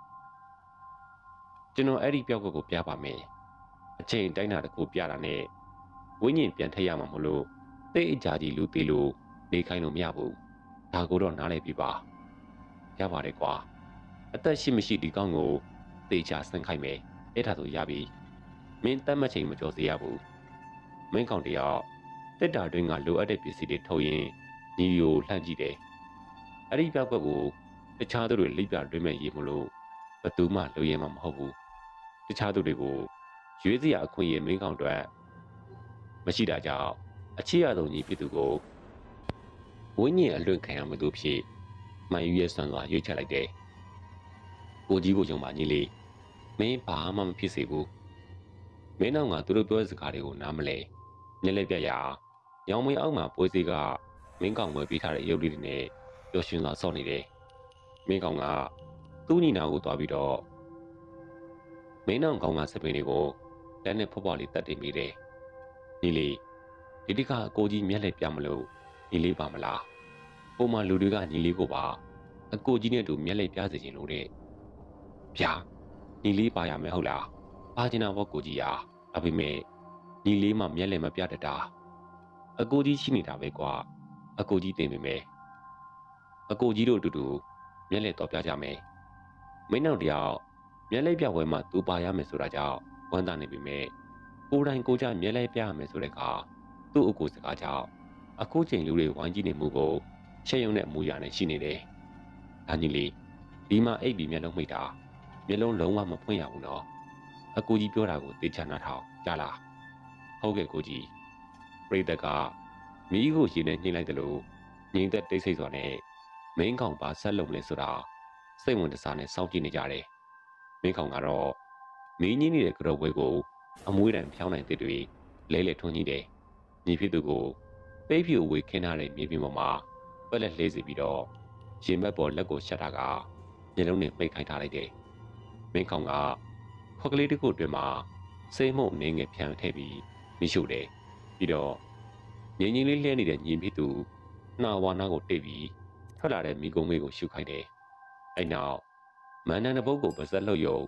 ။ကျွန်တော်အဲ့ဒီပြောက်ကွက်ကိုပြပါမယ်။အချိန်တိုင်းတာတစ်ခုပြတာနဲ့ဝင်းညင်ပြန်ထည့်ရမှာမလို့တိတ်အကြကြီးလူသေးလို့နေခိုင်းလို့မရဘူး။ဒါကိုတော့နားလည်ပြပါ။ရပါတယ်ကွာ။အသက်ရှိမရှိဒီကောင်းကိုတေချာဆန်းခိုင်းမယ်။အဲ့ဒါဆိုရပြီ။မင်းတတ်မှတ်ချိန်မကျော်စေရဘူး။မင်းကောင်တယောက်တက်တာတွင်းကလိုအပ်တဲ့ပစ္စည်းတွေထုတ်ရင်ညီကိုလှမ်းကြည့်တယ်။အဲ့ဒီပြောက်ကွက်ကိုတခြားသူတွေလိပ်ပြတွင်းမဲ့ရေးမလို့ဘသူမှလိုရမှာမဟုတ်ဘူး။တခြားသူတွေကိုရွေးစရာအခွင့်အရေးမင်းကောင်အတွက်မရှိတာကြောင့်အချစ်ရဆုံးညီဖြစ်သူကိုဝင်းညင်အလွတ်ခံရမသူဖြစ်မှန်ယူရဲ့ဆွမ်းစွာရွေးချလိုက်တယ်။ကိုကြီးကိုယုံပါညီလေးမင်းဘာမှမဖြစ်စေဘူး။မင်းတော့ကသူတို့ပြောတဲ့စကားတွေကိုနားမလဲမျက်လက်ပြရရောင်မွေအောက်မှာပွဲစီကမင်းကောင်ဝယ်ပေးထားတဲ့ရုပ်လေးတွေနဲ့ပျော်ရွှင်စွာဆော့နေတယ်။မင်းကောင်ကသူ့ညီနာကိုသွားပြီးတော့မင်းနောက်ကောင်ကစပင်းတွေကိုလက်နဲ့ဖွားဖွားလေးတက်တင်မိတယ်။ညီလေးဒီတိကအကိုကြီးမျက်လက်ပြမလို့ညီလေးပါမလား။ပုံမှန်လူတွေကညီလေးကိုပါအကိုကြီးနဲ့တူမျက်လက်ပြစေချင်လို့တဲ့။ဗျာညီလေးပါရမယ်ဟုတ်လား။ပါချင်တာဘောကိုကြီးရာဒါပေမဲ့ညီလေးမှမျက်လက်မပြတတ်တာ။အကိုကြီးရှိနေတာပဲကွာ။အကိုကြီးတင်ပေမဲ့အကိုကြီးတို့အတူတူမျက်လက်တော့ပြကြမယ်။မင်းနောက်တယောက်မျက်လက်ပြဝဲမှာသူပါရမယ်ဆိုတာကြောင့်ဝမ်းသာနေပြီမဲ့ကိုယ်တိုင်ကိုကြမျက်လက်ပြရမယ်ဆိုတဲ့အခါသူ့အကိုစကားကြောင့်အခုချိန်လူတွေဝိုင်းကြည့်နေမှုကိုချက်ရုံနဲ့အမူအရာနဲ့ရှိနေတယ်။ဒါကြီးလေဒီမှာအိပ်ပြီးမျက်လုံးမိတ်တာမျက်လုံးလုံးဝမဖွင့်ရဘူးနော်။အကိုကြီးပြောတာကိုသိချနာထောင်ကြားလား။ဟုတ်ကဲ့ကိုကြီးပရိသတ်ကမီးကိုရေနဲ့ညှိလိုက်တယ်လို့ငြိမ်သက်တိတ်ဆိတ်စွာနဲ့မင်းကောင်ပါဆက်လုံလဲဆိုတာစိတ်ဝင်စားနဲ့စောင့်ကြည့်နေကြတယ်။မင်းကောင်ကတော့မင်းကြီးနေတဲ့ကြောက်ဝဲကိုအမွှေးတံဖြောင်းနိုင်တဲ့တွေလဲလဲထွန်းကြီးတယ်။ညီဖြစ်သူကိုပိတ်ဖြူဝေခင်းထားတဲ့မြေပြင်ပေါ်မှာပက်လက်လှေးစီပြီးတော့ရင်ဘက်ပေါ်လက်ကိုရှက်တာကမျက်လုံးနဲ့ပိတ်ခိုင်းထားလိုက်တယ်။မင်းကောင်ကခွက်ကလေးတစ်ခုအတွင်းမှာစိတ်မှုန်နေငယ်ဖြန်းထည့်ပြီးမိရှုတယ်။ပြီးတော့ငင်းငင်းလေးလှဲနေတဲ့ညီဖြစ်သူနှာဝါနာကိုတိတ်ပြီးထွက်လာတဲ့မိကုံးမေးကိုရှုခိုင်းတယ်။အဲ့နောက်မန္တန်တပုတ်ကိုပါဇက်လှုပ်ယုံတ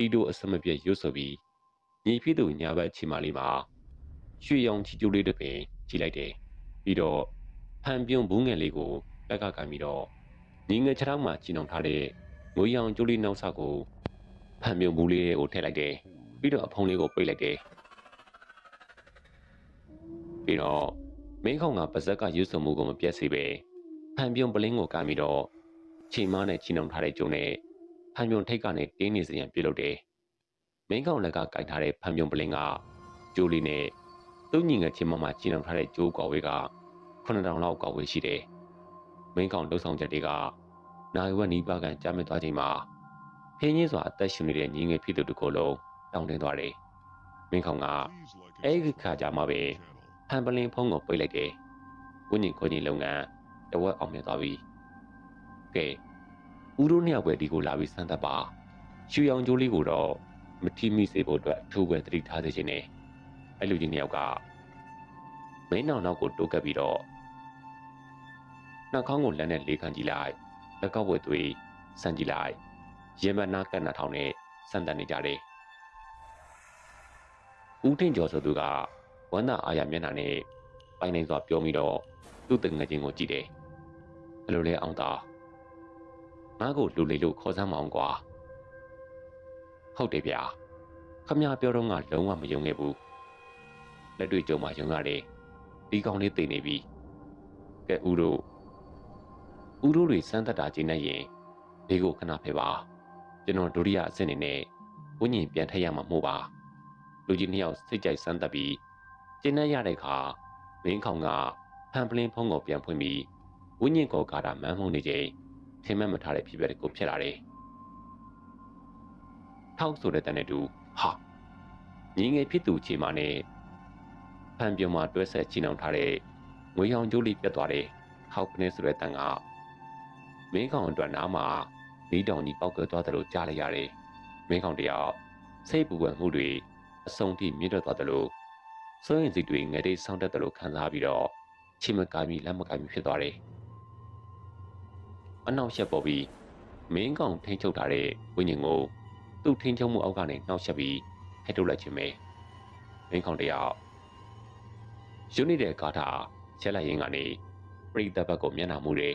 တီတို့အစမပြည့်ရွတ်ဆိုပြီးညီဖြစ်သူညာဘက်ချီမာလေးမှာရွှေရောင်ချီကျိုးလေးတစ်ပင်ကြည့်လိုက်တယ်ပြီးတော့ဖန်ပြုံဘူးငယ်လေးကိုလက်ကကန်ပြီးတော့ညီငယ်ခြေထောက်မှာချီနှောင်ထားတဲ့ငွေရောင်ကျိုးလေးနောက်ဆောက်ကိုဖန်ပြုံဘူးလေးကိုထည့်လိုက်တယ်ပြီးတော့အဖုံးလေးကိုပိတ်လိုက်တယ်ပြီးတော့မင်းခေါင်ကပါဇက်ကရွတ်ဆိုမှုကိုမပြတ်စေပဲဖန်ပြုံပလင်းကိုကန်ပြီးတော့ချိန်မနဲ့ချီနှောင်ထားတဲ့ကျုံနဲ့ဖန်ပြုံထိတ်ကနေတင်းနေစရန်ပြုတ်လုပ်တယ်မင်းကောင်လက်ကကင်ထားတဲ့ဖန်ပြုံပလင်းကကျိုးလေးနဲ့သူ့ညီငယ်ချင်းမမှာချီနှောင်ထားတဲ့ကျိုးကွာဝေးက9000လောက်ကွာဝေးရှိတယ်မင်းကောင်လှုပ်ဆောင်ချက်တွေကနိုင်ဝက်နီးပါးကန်ကြားမြစ်သွားချိန်မှာဖင်းကြီးစွာအသက်ရှင်နေတဲ့ညီငယ်ဖြစ်သူတစ်ခုလုံးတောင်းတင်းသွားတယ်မင်းကောင်ကအဲ့ဒီခါကြမှာပဲဖန်ပလင်းဖုံးကိုပိတ်လိုက်တယ်ဝင်းညင်ကိုကြီးလုပ်ငန်းတဝက်အောင်မြင်သွားပြီကဲဦးတို့နှစ်ယောက်ပဲဒီကိုလာပြီးစမ်းသပ်ပါရွှေရောင်ကျိုးလေးကိုတော့မထီမိစေဖို့အတွက်ထိုးပဲသတိထားစေချင်တယ်အဲ့လူကြီးနှစ်ယောက်ကမင်းနောက်ကိုတိုးကပ်ပြီးတော့နှာခေါင်းကိုလက်နဲ့လေးခန့်ကြည့်လိုက်လက်ကောက်ဝဲသွေးဆန်းကြည့်လိုက်ရင်မနာကန့်နှာထောင်နဲ့စမ်းသပ်နေကြတယ်ဦးထင်ကျော်ဆိုသူကဝမ်းသာအားရမျက်နှာနဲ့ပိုင်နိုင်စွာပြောပြီးတော့သူ့တငယ်ချင်းကိုကြည့်တယ်ဘယ်လိုလဲအောင်သာငါ့ကိုလူလေလို့ခေါ်စမ်းမအောင်ကွာဟုတ်တယ်ဗျာခမရပြောတော့ငါလုံးဝမယုံခဲ့ဘူးလက်တွေ့ကြုံမှယုံရတယ်ဒီကောင်လေးသိနေပြီကဲဦးတို့တွေစမ်းသပ်တာကျင်းနေရင်ဒီကိုခဏဖယ်ပါကျွန်တော်ဒုတိယအဆင့်နေနဲ့ဝိညာဉ်ပြန်ထည့်ရမှာမဟုတ်ပါလူကြီးနှစ်ယောက်စိတ်ကြိုက်စမ်းသပ်ပြီးကျင်းနေရတဲ့အခါမင်းခေါင်ကဖန်ပလင်းဖုံးကိုပြန်ဖွင့်ပြီးဝိညာဉ်ကိုကာတာမန်းမှုန်နေချိန်ထင်မှတ်မထားတဲ့ဖြစ်ပျက်ကိုဖြစ်လာတယ်ထောက်ဆိုတဲ့တန်တဲ့သူဟာညီငယ်ဖြစ်သူချေမာနဲ့ဖန်ပြုံမှာတွဲဆက်ချီနှောင်ထားတဲ့ငွေရောင်ကျိုးလေးပြတ်သွားတယ်ဟောက်ကနေဆိုတဲ့တန်ကမင်းကောင်အတွက်နားမှာမီးတောင်ကြီးပောက်ကွဲသွားတယ်လို့ကြားလိုက်ရတယ်မင်းကောင်တယောက်စိတ်ပူပန်မှုတွေအဆုံးထိမြင့်တက်သွားတယ်လို့စိုးရင်စိတ်တွေငယ်တိတ်ဆောင်းတက်တယ်လို့ခံစားပြီးတော့ချီမကာပြီးလက်မကာပြီးဖြစ်သွားတယ်အနောက်ရှက်ပေါ်ပြီးမင်းကောင်ထိန်ချုပ်ထားတဲ့ဝိညာဉ်ကိုသူ့ထိန်ချုပ်မှုအောက်ကနေနှောက်ယှက်ပြီးဟဲ့ထုတ်လိုက်ခြင်းပဲမင်းကောင်တယောက်ယူနေတဲ့ကားထာချက်လိုက်ရင်းကနေပရိသတ်ဘက်ကိုမျက်နှာမူတယ်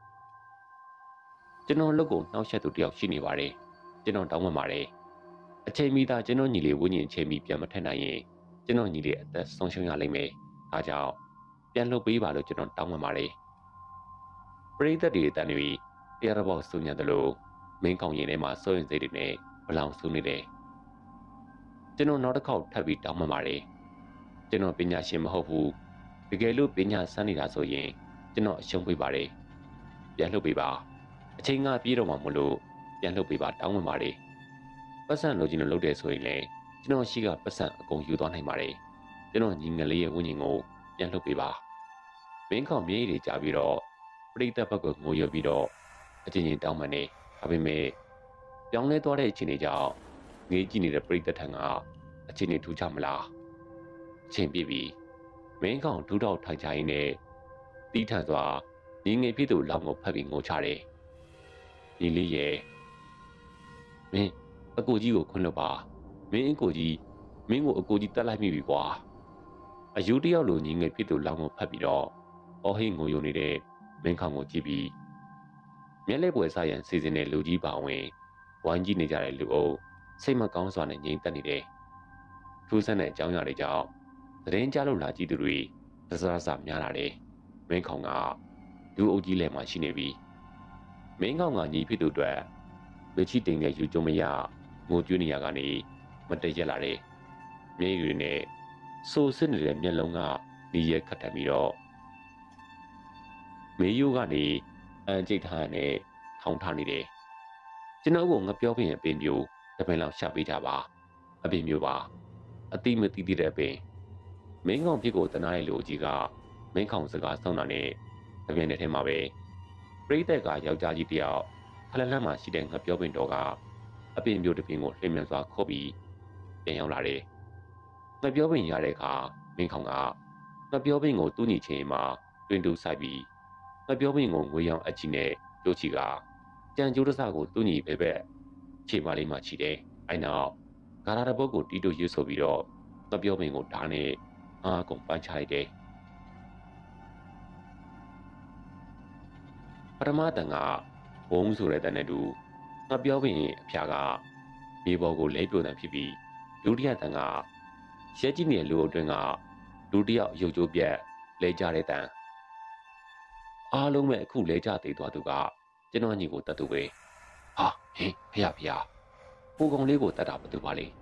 ကျွန်တော်လုပ်ကိုနှောက်ယှက်သူတယောက်ရှိနေပါတယ်ကျွန်တော်တောင်းပန်ပါတယ်အချိန်မီသာကျွန်တော်ညီလေးဝိညာဉ်ချိန်မီပြန်မထက်နိုင်ရင်ကျွန်တော်ညီလေးအသက်ဆုံးရှုံးရလိမ့်မယ်ဒါကြောင့်ပြန်လုပ်ပေးပါလို့ကျွန်တော်တောင်းပန်ပါတယ်ပရိသတ်တွေတန်ပြီးတရားတော်ဆူညံတယ်လို့မင်းကောင်ရင်ထဲမှာစိုးရင်စိတ်တွေနဲ့ဘလောင်ဆူနေတယ်ကျွန်တော်နောက်တစ်ခေါက်ထပ်ပြီးတောင်းပန်ပါတယ်ကျွန်တော်ပညာရှင်မဟုတ်ဘူးတကယ်လို့ပညာစမ်းနေတာဆိုရင်ကျွန်တော်အရှုံးပေးပါတယ်ပြန်လှုပ်ပေးပါအချိန်ကပြေးတော့မှမလို့ပြန်လှုပ်ပေးပါတောင်းပန်ပါတယ်ပတ်စံလိုချင်လို့လုပ်တယ်ဆိုရင်လည်းကျွန်တော်ရှိကပတ်စံအကုန်ယူသွားနိုင်ပါတယ်ကျွန်တော်ညီငယ်လေးရဲ့ဝိညာဉ်ကိုပြန်လှုပ်ပေးပါမင်းကောင်မြေကြီးတွေကြာပြီးတော့ပရိသတ်ဘက်ကိုငိုရပြီးတော့အချင်းချင်းတောင်းပန်နေဒါပေမဲ့ပြောင်းလဲသွားတဲ့အချိန်တွေကြောင့်ငေးကြည့်နေတဲ့ပရိသတ်ထံကအချင်းတွေထူးခြားမလားအချိန်ပြည့်ပြီးမင်းကောင်ဒူးတောက်ထိုင်ချရင်းနဲ့တီးထန်စွာညီငယ်ဖြစ်သူလောင်ကိုဖတ်ပြီးငိုချတယ်ညီလေးရဲ့မင်းအကိုကြီးကိုခွန်းလို့ပါမင်းအကိုကြီးမင်းကိုအကိုကြီးတတ်လိုက်မိပြီကွာအယူတယောက်လိုညီငယ်ဖြစ်သူလောင်ကိုဖတ်ပြီးတော့အော်ဟိငိုယုံနေတဲ့မင်းခေါင်ကိုကြည့်ပြီးမျက်လက်ပွဲစားရန်စီစဉ်တဲ့လူကြီးပါဝင်ဝိုင်းကြည့်နေကြတဲ့လူအုပ်စိတ်မကောင်းစွာနဲ့ငြိမ်သက်နေတယ်ထူးဆန်းတဲ့အကြောင်းအရာတွေကြောင့်သတင်းကြားလို့လာကြည့်သူတွေတစားစားများလာတယ်မင်းခေါင်ကလူအုပ်ကြီးလည်းမှရှိနေပြီမင်းကောင်ကညီဖြစ်သူအတွက်မချီတင်တဲ့ယူကြုံမရငိုကြွေးနေရကနေမတည့်ရက်လာတယ်မျက်ရည်တွေနဲ့ဆိုးစစ်နေတဲ့မျက်လုံးကနီးရဲခတ်ထပြီးတော့မေယိုကနေအန်ကျိတ်ထားနဲ့ထောင်ထားနေတယ်ကျွန်တော်ကငပြောပြရင်အပင်မျိုးတစ်ပင်လောက်ရှာပေးကြပါအပင်မျိုးပါအတိမတိတိတဲ့အပင်မင်းကောင်ဖြစ်ကိုတနားရဲ့လူကြီးကမင်းကောင်စကားဆုံးတာနဲ့တစ်ပင်ထဲမှာပဲပရိသတ်ကယောက်ျားကြီးတယောက်ခလလန့်မှာရှိတဲ့ငပြောပင်တော်ကအပင်မျိုးတစ်ပင်ကိုလှည့်မြန်စွာခုတ်ပြီးပြန်ရောက်လာတယ်ငပြောပင်ရတဲ့အခါမင်းကောင်ကငပြောပင်ကိုတူးညီချင်းမှာတွင်တူဆိုင်ပြီးငပြောပင်ကိုငွေရောင်အချီနဲ့တို့ချီကကြံကျိုးတစကိုတူးညီပဲပဲခြေမလေးမှချီတယ်အဲ့နောက်ကာရာတပုတ်ကိုတီးတို့ရွတ်ဆိုပြီးတော့ငပြောပင်ကိုဓာတ်နဲ့အားကုန်ပန်းချလိုက်တယ်ပထမတန်ကဘုံဆိုတဲ့တန်နဲ့တူငပြောပင်ရဲ့အဖျားကမြေပေါ်ကိုလဲပြိုတန်ဖြစ်ပြီးဒုတိယတန်ကရဲကြီးနေတဲ့လူအုပ်တွင်းကလူတစ်ယောက်ရုပ်ကြိုးပြက်လဲကြတဲ့တန်အားလုံးပဲအခုလဲကြသေးသွားသူကကျွန်တော်ညီကိုတတ်သူပဲဟာဟင်ဖျားဟိုကောင်လေးကိုတတ်တာဘယ်သူပါလဲ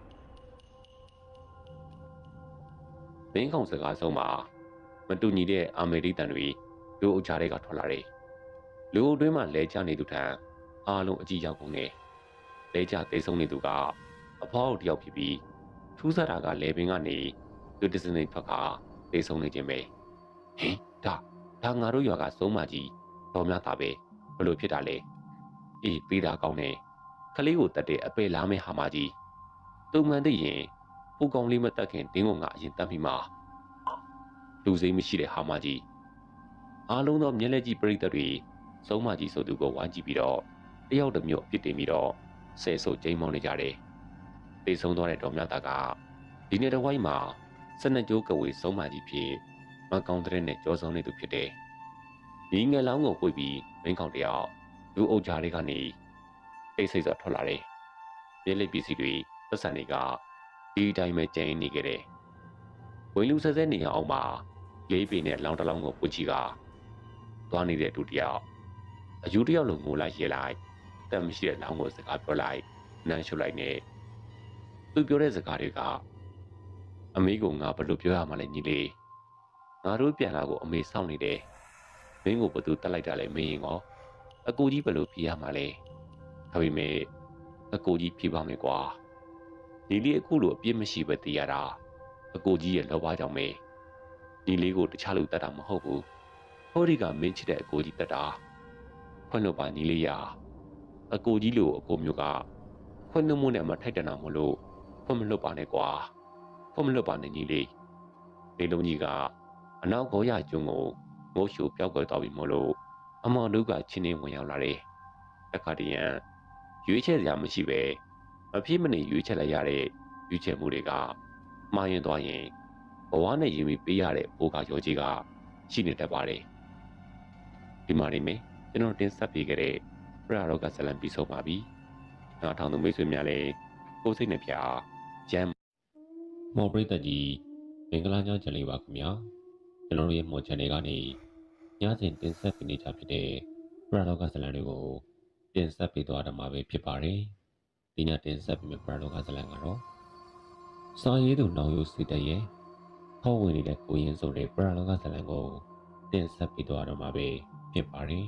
မင်းကောင်စကားဆုံးမှာမတူညီတဲ့အာမေရိတန်တွေလူအုပ်ကြားတွေကထွက်လာတယ်လူအုပ်တွင်းမှာလဲကြနေသူထံအားလုံးအကြည့်ရောက်ကုန်တယ်လဲကြသေးဆုံးနေသူကအဖေါက်တယောက်ဖြစ်ပြီးထူးဆတာကလဲပင်ကနေသူတစနေဖက်ကသေးဆုံးနေခြင်းပဲဟင်ဒါငါတို့ရွာကစုံးမကြီးတော်များတာပဲဘလို့ဖြစ်တာလဲအေးသေးတာကောင်းတယ်ခလေးကိုတတ်တဲ့အပေလားမဲဟာမကြီးသူမှန်သိရင်ဟိုကောင်လေးမတက်ခင်တင်းကိုငါအရင်တတ်မိမှာလူစိမ်းမရှိတဲ့ဟာမကြီးအားလုံးသောမျက်လက်ကြီးပရိသတ်တွေစုံးမကြီးဆိုသူကိုဝိုင်းကြည့်ပြီးတော့တယောက်တစ်မျိုးအဖြစ်တင်ပြီးတော့ဆဲဆိုကျိမ်းမောင်းနေကြတယ်သေဆုံးသွားတဲ့တော်မြတ်သားကဒီနေ့တစ်ဝိုင်းမှာ12ကျိုးကဝေစုံးမကြီးဖြစ်မကောင်းတဲ့နဲ့ကြောဆုံးနေသူဖြစ်တယ်ဒီငယ်လောင်းကိုပွေပြီးမင်းကောင်တယောက်လူအုပ်ကြားတွေကနေတိတ်ဆိတ်စွာထွက်လာတယ်မျက်လက်ပစ္စည်းတွေသက်ဆန်တွေကဒီတိုင်းပဲကျင်းနေခဲ့တယ်ဝင်လူဆဲဆဲနေအောင်မှာလေးပေနဲ့လောင်းတလောင်းကိုပွချီကသွားနေတဲ့သူတယောက်အယူတယောက်လုံးငိုလိုက်ရဲလိုက်တမ်းမရှိတဲ့လောင်းကိုစကားပြောလိုက်နမ်းရှုပ်လိုက်နဲ့သူပြောတဲ့စကားတွေကအမေကိုငါဘယ်လိုပြောရမှလဲညီလေးငါတို့ပြန်လာကိုအမေစောင့်နေတယ်မင်းကိုဘသူတက်လိုက်တာလဲမင်းရင်ကောအကိုကြီးဘယ်လိုဖြေရမှလဲဒါပေမဲ့အကိုကြီးဖြေပါမယ်ကွာညီလေးအခုလိုအပြစ်မရှိပဲသိရတာအကိုကြီးရဲ့လောဘကြောင့်ပဲညီလေးကိုတခြားလူတတ်တာမဟုတ်ဘူးဟိုဒီကမင်းချစ်တဲ့အကိုကြီးတတ်တာဖွင့်လို့ပါညီလေးရအကိုကြီးလိုအကိုမျိုးကဖွင့်လို့မို့နဲ့မထိုက်တန်တာမလို့ဖွင့်မလွတ်ပါနဲ့ကွာဖွင့်မလွတ်ပါနဲ့ညီလေးနေလုံးကြီးကအနောက်ဂေါရကျွန်းကိုငိုးရှူပြောက်ကွယ်သွားပြီမို့လို့အမောင်တို့ကချင်းနေဝင်ရောက်လာတယ်တခါတည်းရန်ရွေးချယ်စရာမရှိပဲမဖြစ်မနေရွေးချယ်လိုက်ရတဲ့ရွေးချယ်မှုတွေကမှားရင်သွားရင်ဘဝနဲ့ရင်ပြီးပေးရတဲ့ဘိုးကရောကြီးကရှိနေတတ်ပါတယ်ဒီမှာနေမယ်ကျွန်တော်တင်ဆက်ပေးခဲ့တဲ့ပရရောကဇလံပြီးဆုံးပါပြီနောက်ထောင်သူမိတ်ဆွေများလည်းကိုယ်စိတ်နဲ့ဖျားကျမ်းမော်ပရိသတ်ကြီးမင်္ဂလာညချင်လေးပါခင်ဗျာကျွန်တော်တို့ရဲ့မော် channel ကနေညစဉ်တင်ဆက်ပေးနေကြဖြစ်တဲ့ပရရောကဇလံတွေကိုတင်ဆက်ပေးသွားတာမှာပဲဖြစ်ပါတယ်ဒီညတင်ဆက်ပေးမယ့်ပရရောကဇလံကတော့စာရေးသူနောင်ရိုးစိတ်တရဲ့ဟောဝင်နေတဲ့ကိုရင်ဆိုတဲ့ပရရောကဇလံကိုတင်ဆက်ပေးသွားတော့မှာပဲဖြစ်ပါတယ်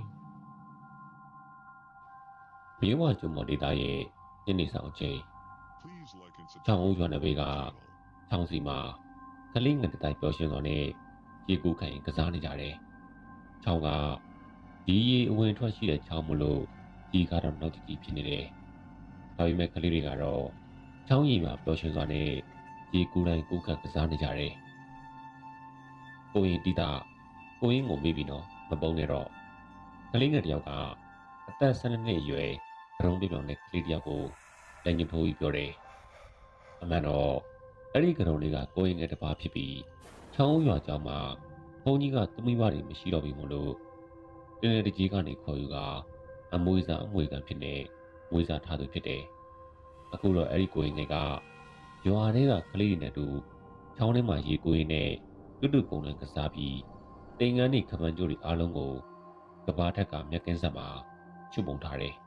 မြေဝကျွန်းမော်ဒေတာရဲ့ညနေဆောင်ချိန်ချောင်းဦးရွာနယ်ဘေးကချောင်းစီမှာကလေးငယ်တိုင်ပျော်ရွှင်တော်နဲ့ရေကူးခိုင်ကစားနေကြတယ်။ချောင်းကဒီရေအဝင်ထွက်ရှိတဲ့ချောင်းမလို့ဒီကတော့နောက်တစ်ကြည့်ဖြစ်နေတယ်။ဒါပေမဲ့ကလေးတွေကတော့ချောင်းရီမှာပျော်ရွှင်စွာနဲ့ရေကူးတိုင်းကူးခတ်ကစားနေကြတယ်။ကိုရင်တီတာကိုရင်ကိုမေးပြီးတော့မပုံနဲ့တော့ကလေးငယ်တယောက်ကအသက်12နှစ်အရွယ်ရုံးပြောင်တဲ့ကလေးတယောက်ကိုလက်ညှိုးထိုးပြီးပြောတယ်။အမှန်တော့အဲ့ဒီကရုံလေးကကိုရင်ငယ်တစ်ပါးဖြစ်ပြီးချောင်းရွာကျောင်းမှာဘုန်းကြီးကသမီးမတွေမရှိတော့ပြီမို့လို့တင်းတဲ့ကြီးကနေခေါ်ယူကအမွေးစားအမွေခံဖြစ်နေမွေးစားထားသူဖြစ်တယ်။အခုတော့အဲ့ဒီကိုရင်ငယ်ကရွာထဲကကလေးတွေနဲ့တူချောင်းထဲမှာရေကိုရင်နဲ့တူပုံနဲ့ကစားပြီးတင်ငန်းတွေခပန်းကျိုးတွေအားလုံးကိုကဘာထက်ကမြက်ကင်းဆက်မှာချုပ်ပုံထားတယ်။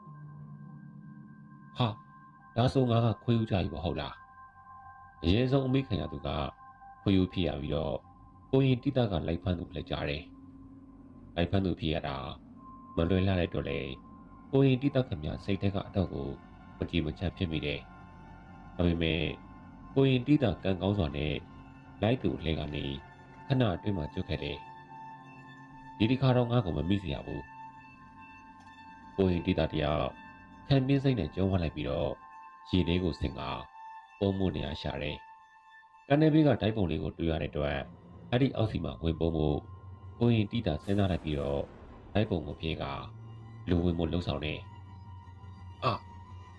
ဟာဒါဆိုငါကခွေးဥကြကြီးပေါ့ဟုတ်လား။အရင်ဆုံးအမိခံရသူကခွေးဥဖြစ်ရပြီးတော့ကိုရင်တိတကလိုက်ဖမ်းသူလည်းကြားတယ်။လိုက်ဖမ်းသူဖြစ်ရတာမလွယ်လာတဲ့တော့လေကိုရင်တိတခင်များစိတ်ထဲကအတော့ကိုမကြည်မချမ်းဖြစ်မိတယ်။ဒါပေမဲ့ကိုရင်တိတကံကောင်းစွာနဲ့လိုက်သူလှဲကနေခဏအတွင်းမှာကျွတ်ခဲ့တယ်။ဒီခါတော့ငါ့ကိုမမိစေရဘူး။ကိုရင်တိတတရားခံပြင်းစိတ်နဲ့ကျုံးဝလိုက်ပြီးတော့ရေလေးကိုဆင်ကပုံမှုနေရရှာတယ်။ကနေဘေးကတိုက်ပုံလေးကိုတွေ့ရတဲ့အတွက်အဲ့ဒီအောက်စီမှာဝင်ပုံမှုကိုရင်တိတာစဉ်းစားလိုက်ပြီးတော့တိုက်ပုံကိုပြေးကလူဝင်မှုလှုပ်ဆောင်နေ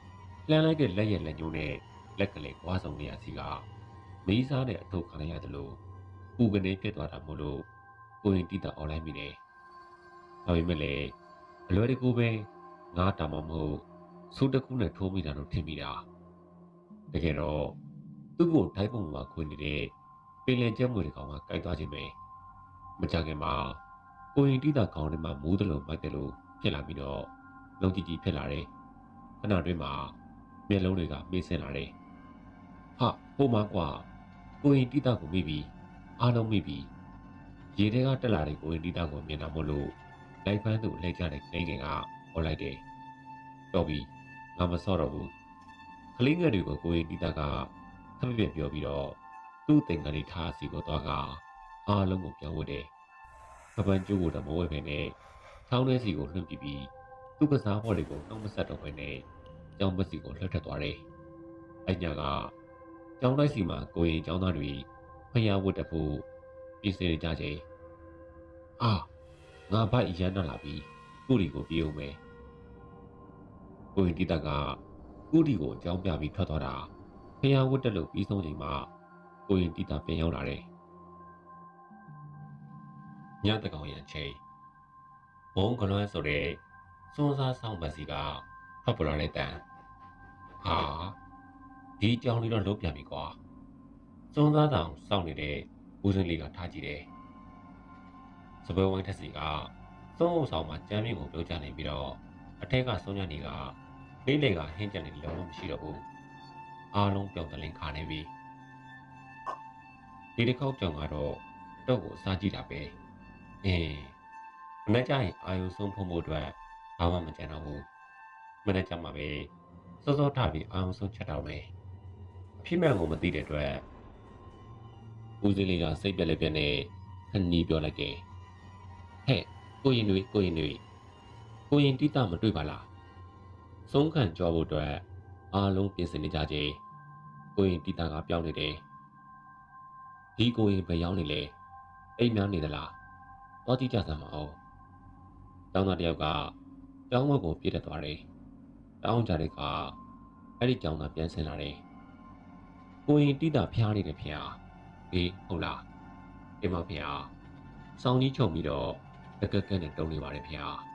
လှမ်းလိုက်တဲ့လက်ရဲ့လက်ညှိုးနဲ့လက်ကလေးကွာဆောင်နေရစီကမီးစားတဲ့အထုပ်ခံလိုက်ရတယ်လို့ပူကနေဖြစ်သွားတာမို့လို့ကိုရင်တိတာအွန်လိုင်းမိနေ။ဒါပေမဲ့လည်းအလွယ်တကူပဲငါတာမမဟုတ်စိုးတစ်ခုနဲ့ထိုးမိတာလို့ထင်မိတာ။တကယ်တော့သူ့ကိုထိုက်ပုံမှာခွေနေတဲ့ပင်လယ်ကျက်မွေတွေကောင်ကကြိုက်သွားခြင်းပဲ။မကြခင်မှာကိုရင်တိတာခေါင်းထဲမှာမူးတယ်လို့မိုက်တယ်လို့ဖြစ်လာပြီးတော့လုံးကြီးကြီးဖြစ်လာတယ်။ခဏတွင်းမှာမျက်လုံးတွေကမေ့ဆင်းလာတယ်။ဟာဟိုမှာကွာကိုရင်တိတာကိုမိပြီအားလုံးမိပြီရေထဲကတက်လာတဲ့ကိုရင်တိတာကိုမြင်တာမို့လို့လိုက်ဖမ်းသူလှည့်ကြတဲ့ကလေးငယ်ကဟောလိုက်တယ်။တော်ပြီငါမစော့တော့ဘူးကလေးငယ်တွေကိုကိုရင်တိတာကခပ်ပြပြပြောပြီးတော့သူ့တင်ငန်းလေးထားစီကိုသွားကအားလုံးကိုပြောင်းဝတ်တယ်။ကပန်းကျိုးကိုတော့မဝဲပဲနဲ့ချောင်းထဲစီကိုလွှင့်ပြီးသူ့ကစားဖော်တွေကိုနှုတ်မဆက်တော့ဘဲနဲ့ကျောင်းဘက်စီကိုလှည့်ထွက်သွားတယ်။အဲ့ညကကျောင်းတိုက်စီမှာကိုရင်ကျောင်းသားတွေဖျားဝတ်တက်ဖို့ပြင်ဆင်နေကြချိန်အာငါဘိုက်ရမ်းလာပြီကုရီကိုပြေးအောင်မယ်ကိုရင်တိတကကုရီကိုအကြောင်းပြပြီးထွက်သွားတာဖျားဝတ်တက်လို့ပြီးဆုံးချိန်မှာကိုရင်တိတပြန်ရောက်လာတယ်ညတကောင်ရံချိန်ဘုံကလွမ်းဆိုတဲ့စွန်းစားဆောင်ပတ်စီကဖတ်ပလာတဲ့တန်ဟာဒီကြောင်လေးတော့လုတ်ပြန်ပြီကွာစွန်းစားတောင်စောင့်နေတဲ့ဦးစင်းလေးကထားကြည့်တယ်စပွဲဝိုင်းထက်စီကသုံးအုပ်ဆောင်မှာကျမ်းမြင့်ကိုပြောကြနေပြီးတော့အထက်ကဆုံးညနေကလေးလေကဟင်းကြံနေလုံးလုံးမရှိတော့ဘူးအားလုံးပြောင်းတလင်းခါနေပြီဒီတစ်ခေါက်ကြောင်ကတော့တော့ကိုစားကြည့်တာပဲမနေ့ကျရင်အာယုံဆုံးဖို့အတွက်ဘာမှမကြံတော့ဘူးမနေ့ကျမှပဲစောစောထပြီးအာယုံဆုံးချက်တော့မယ်အဖြစ်မှန်ကိုမသိတဲ့အတွက်ဦးစင်းလေးကစိတ်ပြက်လက်ပြက်နဲ့ခဏီးပြောလိုက်တယ်ဟဲ့ကိုရင်တိတာမတွေ့ပါလားဆုံးခံကြောဖို့အတွက်အားလုံးပြင်ဆင်နေကြချိန်ကိုရင်တိတာကပြောင်းနေတယ်ဒီကိုရင်ဘယ်ရောက်နေလဲအိမ်များနေသလားတော့ကြည့်ကြစမ်းမအောင်တောင်းသားတယောက်ကကျောင်းဘက်ကိုပြေးတက်သွားတယ်တောင်းကြတဲ့ကအဲ့ဒီကျောင်းသားပြန်ဆင်းလာတယ်ကိုရင်တိတာဖျားနေတယ်ဖျားဟုတ်လားဒီမှာဖျားစောင်းကြီးချုံပြီးတော့တကက်ကက်နဲ့တုံးနေပါတယ်ဖျား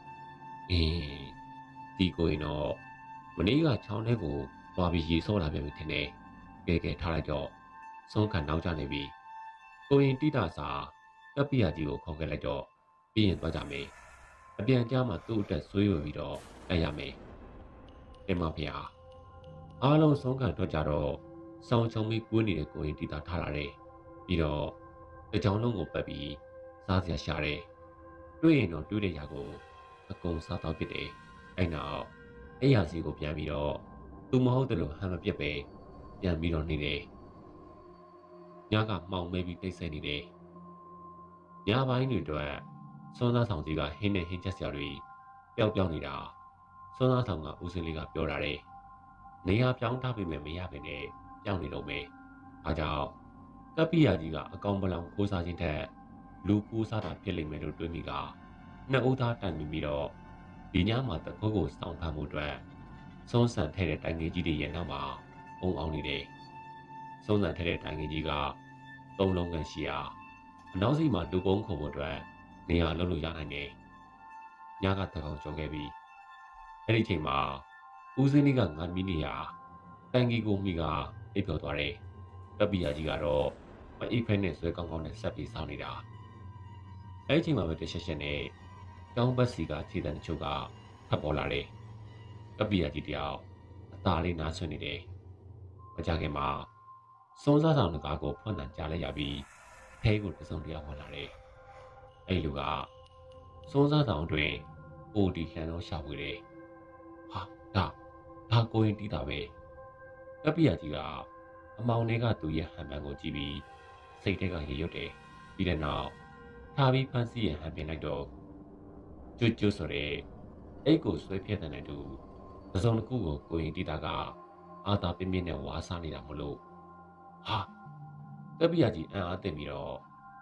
ဒီကိုရင်တော့မနေ့ကချောင်းထဲကိုသွားပြီးရေဆောလာပြန်ပြီထင်တယ်ကဲထားလိုက်တော့ဆုံးခံနောက်ကျနေပြီကိုရင်တိတာစာတပ်ပိယာကြီးကိုခေါ်ခဲ့လိုက်တော့ပြီးရင်သွားကြမယ်အပြန်ကြားမှာသူ့အတွက်ဆွေးရပြီးတော့တိုက်ရမယ်ဒီမှာဖျားအားလုံးဆုံးခံတော့ကြတော့စောင်းချုံပြီးကွေးနေတဲ့ကိုရင်တိတာထားလာတယ်ပြီးတော့တကြောင်လုံးကိုပတ်ပြီးစားစရာရှာတယ်တွေ့ရင်တော့တွေ့တဲ့ຢာကိုအကုန်စားတော့ဖြစ်တယ်အဲ့နောက်အဲ့ရာစီကိုပြန်ပြီးတော့သူမဟုတ်တယ်လို့ဟန်မပြက်ပဲပြန်ပြီးတော့နေတယ်ညကမှောင်မဲပြီးတိတ်ဆိတ်နေတယ်ညပိုင်းတွေအတွက်စွန်းသားဆောင်ကြီးကဟင်းနဲ့ဟင်းချက်စရာတွေပျောက်နေတာစွန်းသားဆောင်ကဦးစင်းလေးကပြောတာတယ်နေရာပြောင်းထားပြီမဲ့မရပဲနဲ့ပြောင်းနေတော့မယ်အားကြောင့်တပ်ပိယာကြီးကအကောင်ပလောင်ခိုးစားခြင်းထက်လူကိုးစားတာဖြစ်လိမ့်မယ်လို့တွေးမိကနှစ်ဦးသားတိုင်ပြီးတော့ဒီညမှာတခိုးကိုစောင့်ထားမှုအတွက်စွန်းဆန်ထဲတဲ့တိုင်ငယ်ကြီးတွေရဲ့နောက်မှာအုံအောင်နေတယ်စွန်းဆန်ထဲတဲ့တိုင်ငယ်ကြီးကသုံးလုံးခန့်ရှိရာအနောက်စီမှာလူပုံးခုံဖို့အတွက်နေရာလုံးလို့ရနိုင်တယ်ညကတကောင်ကျော်ခဲ့ပြီးအဲ့ဒီချိန်မှာဦးစင်းလေးကငါမီးနေရာတိုင်ကြီးကိုမိကအိပ်ပျော်သွားတယ်တပ်ပိယာကြီးကတော့မအိပ်ဖဲနဲ့ဆွဲကောင်းကောင်းနဲ့ဆက်ပြီးစောင့်နေတာအဲ့ဒီချိန်မှာပဲတရှက်ရှက်နဲ့ကျောင်းဘက်စီကခြေတံတချို့ကဖတ်ပေါ်လာတယ်တပ်ပိယာကြီးတယောက်အသာလေးနားဆွနေတယ်မကြခင်မှာစွန်းစားဆောင်တကားကိုဖွင့်တန်ကြားလိုက်ရပြီးဖဲကိုတစုံတယောက်ဝင်လာတယ်အဲ့လူကစွန်းစားဆောင်တွင်အိုဒီလှန်တော့ရှာဖွေတယ်ဟာဒါကိုရင်တီးတာပဲတပ်ပိယာကြီးကအမောင်တွေကသူ့ရဲ့ဟန်ပန်ကိုကြည့်ပြီးစိတ်ထဲကရေရွတ်တယ်ပြီးတဲ့နောက်ထားပြီးဖန်စီရဲ့ဟန်ပြင်လိုက်တော့ကျွတ်ဆိုတဲ့အိတ်ကိုဆွဲပြက်တဲ့တူပစုံတစ်ခုကိုကိုရင်တီးတာကအာသာပြင်းပြင်းနဲ့ဝါးစားနေတာမလို့ဟာတပ်ပိယာကြီးအံ့အားသင့်ပြီးတော့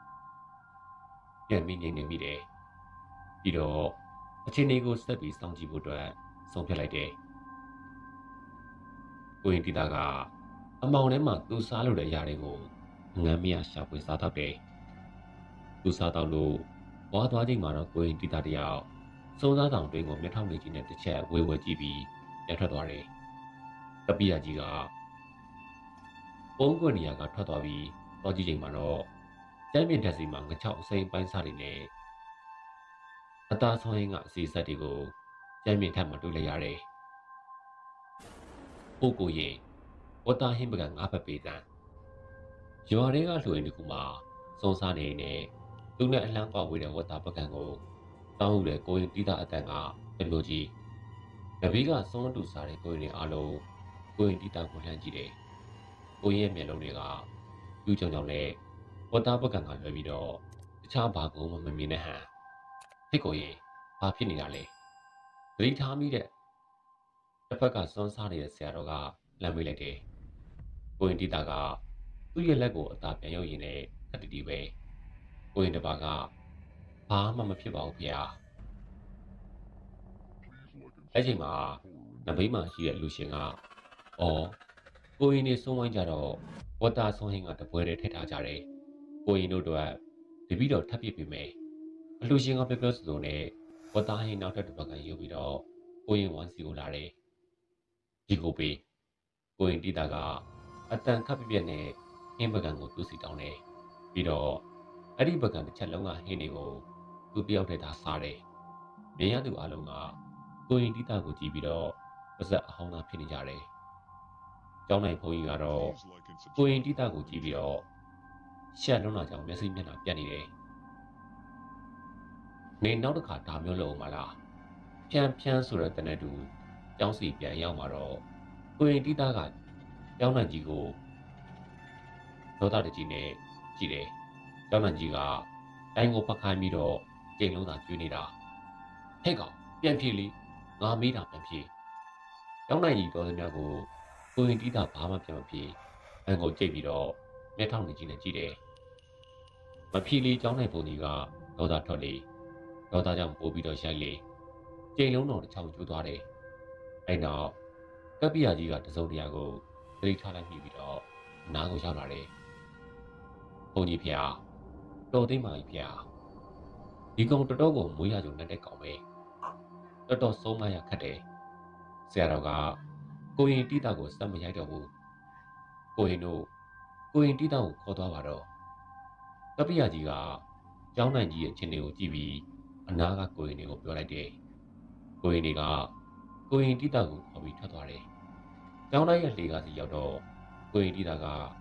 ပြန်ပြီးငြိမ်နေမိတယ်ပြီးတော့အချင်းလေးကိုဆက်ပြီးစောင့်ကြည့်ဖို့အတွက်ဆုံးဖြတ်လိုက်တယ်ကိုရင်တီတာကအမောင်ထဲမှာသူစားလို့တဲ့အရာတွေကိုငမ်းမရရှာဖွေစားတော့တယ်သူစားတော့လို့ဘွားသွားချိန်မှာတော့ကိုရင်တီတာတယောက်စုံစားတောင်တွင်းကိုမျက်ထောင်လေးကြီးနဲ့တစ်ချက်ဝေဝဲကြည့်ပြီးပြန်ထွက်သွားတယ်ကပိယကြီးကပုံးကွက်နေရာကထွက်သွားပြီးတော့ကြည့်ချိန်မှာတော့ကျမ်းပြင်တက်စီမှာငချောက်အစိမ်းပိုင်းစားတွေနဲ့အသားဆုံးရင်းကအစီအဆက်တွေကိုကျမ်းပြင်ထပ်မှတွေ့လိုက်ရတယ်။ပို့ကိုရင်ဝတ်သားဟင်းပကံငါးဖက်ပေးတန်းရွာတွေကလှူရင်တခုမှာစုံစားနေနေသူနဲ့အလန်းကွာဝေးတဲ့ဝတ်သားပကံကိုတောင်းယူတဲ့ကိုရင်တီးသားအတန်ကတမျိုးကြီးနဗီကစုံတူစားတဲ့ကိုရင်တွေအားလုံးကိုရင်တီးသားကိုလှမ်းကြည့်တယ်။ကိုရင်ရဲ့မျက်လုံးတွေကယူးကြောင်ကြောင်နဲ့ဝတ်သားပကံကလွယ်ပြီးတော့တခြားဘာကိုမှမမြင်တဲ့ဟန်ဟစ်ကိုရင်ဘာဖြစ်နေတာလဲသတိထားမိတဲ့တစ်ဖက်ကစွန်းစားနေတဲ့ဆရာတော်ကလမ်းမေးလိုက်တယ်ကိုရင်တီတာကသူ့ရဲ့လက်ကိုအသာပြန်ရုပ်ရင်းနဲ့ခက်တီတီပဲကိုရင်တပါကဘာမှမဖြစ်ပါဘူးဗျာအဲ့ချိန်မှာနဘေးမှာရှိတဲ့လူရှင်ကအော်ကိုရင်နေဆုံးဝိုင်းကြတော့ဝတ်သားဆုံးဟင်းကတပွဲတည်းထည့်ထားကြတယ်ကိုရင်တို့တော့တပည့်တော်ထပ်ပြစ်ပေးမယ်အလူရှင်ကပြောပြောဆိုနဲ့ဝတ်သားဟင်းနောက်ထပ်တစ်ပတ်ကယူပြီးတော့ကိုရင်ဝမ်းစီကိုလာတယ်ဒီကိုပေးကိုရင်တီတာကအတန်ခပ်ပြပြနဲ့ဟင်းပကံကိုသူ့စီတောင်းတယ်ပြီးတော့အဲ့ဒီပကံတစ်ချက်လုံးကဟင်းတွေကိုသူတယောက်တည်းသာစားတယ်မြင်ရသူအလုံးကကိုရင်တီတာကိုကြည့်ပြီးတော့ပါဇက်အဟောင်းသားဖြစ်နေကြတယ်ကျောင်းနိုင်ဘုန်းကြီးကတော့ကိုရင်တီတာကိုကြည့်ပြီးတော့ရှက်လုံးလာကြောင်မျက်စိမျက်နှာပြတ်နေတယ်နေနောက်တစ်ခါဒါမျိုးလုပ်အောင်မလားဖြန်းဆိုတဲ့တနက်တူကျောင်းစီပြန်ရောက်มาတော့ကိုရင်တီတာကကျောင်းနိုင်ကြီးကိုဒေါသတကြီးနဲ့ကြည့်တယ်ကျောင်းနိုင်ကြီးကတိုင်းကိုဖတ်ခိုင်းပြီးတော့ကြိမ်လုံးသာကျွေးနေတာဟဲ့ကောင်ပြန်ဖြေလေငါမေးတာပြန်ဖြေကျောင်းနိုင်ကြီးတော်စမြကိုရင်တီတာဘာမှပြန်မဖြေအန်ကိုကြိတ်ပြီးတော့မျက်ထောင်နေကြီးနဲ့ကြည့်တယ်မဖြေလေကျောင်းနိုင်ပုံကြီးကဒေါသထွက်လေဒေါသကြောင့်ပိုးပြီးတော့ရိုက်လေကြိမ်လုံးတော်တစ်ချောင်းကျိုးသွားတယ်အဲ့နောက်ကပ္ပိယကြီးကတစုံတရာကိုသတိထားလိုက်ပြီးတော့နားကိုရောက်လာတယ်။ဘုန်းကြီးဖေဟာတော်သိမ်းပါကြီးဖေဟာဒီကောင်တော်တော်ကိုမွေးရကြုံနဲ့တဲ့ကောင်ပဲတော်တော်ဆုံးမရခတ်တယ်။ဆရာတော်ကကိုရင်တီတာကိုစက်မရိုက်တော့ဘူး။ကိုရင်တီတာကိုခေါ်သွားပါတော့။ကပ္ပိယကြီးကကျောင်းနိုင်ကြီးရဲ့ချင်းတွေကိုကြည့်ပြီးအနာကကိုရင်တွေကိုပြောလိုက်တယ်။ကိုရင်တွေကကိုရင်တီတာကိုခေါ်ပြီးထွက်သွားတယ်။ကျောင်းတိုင်းရဲ့လေကားစီရောက်တော့ကိုရင်တီတာက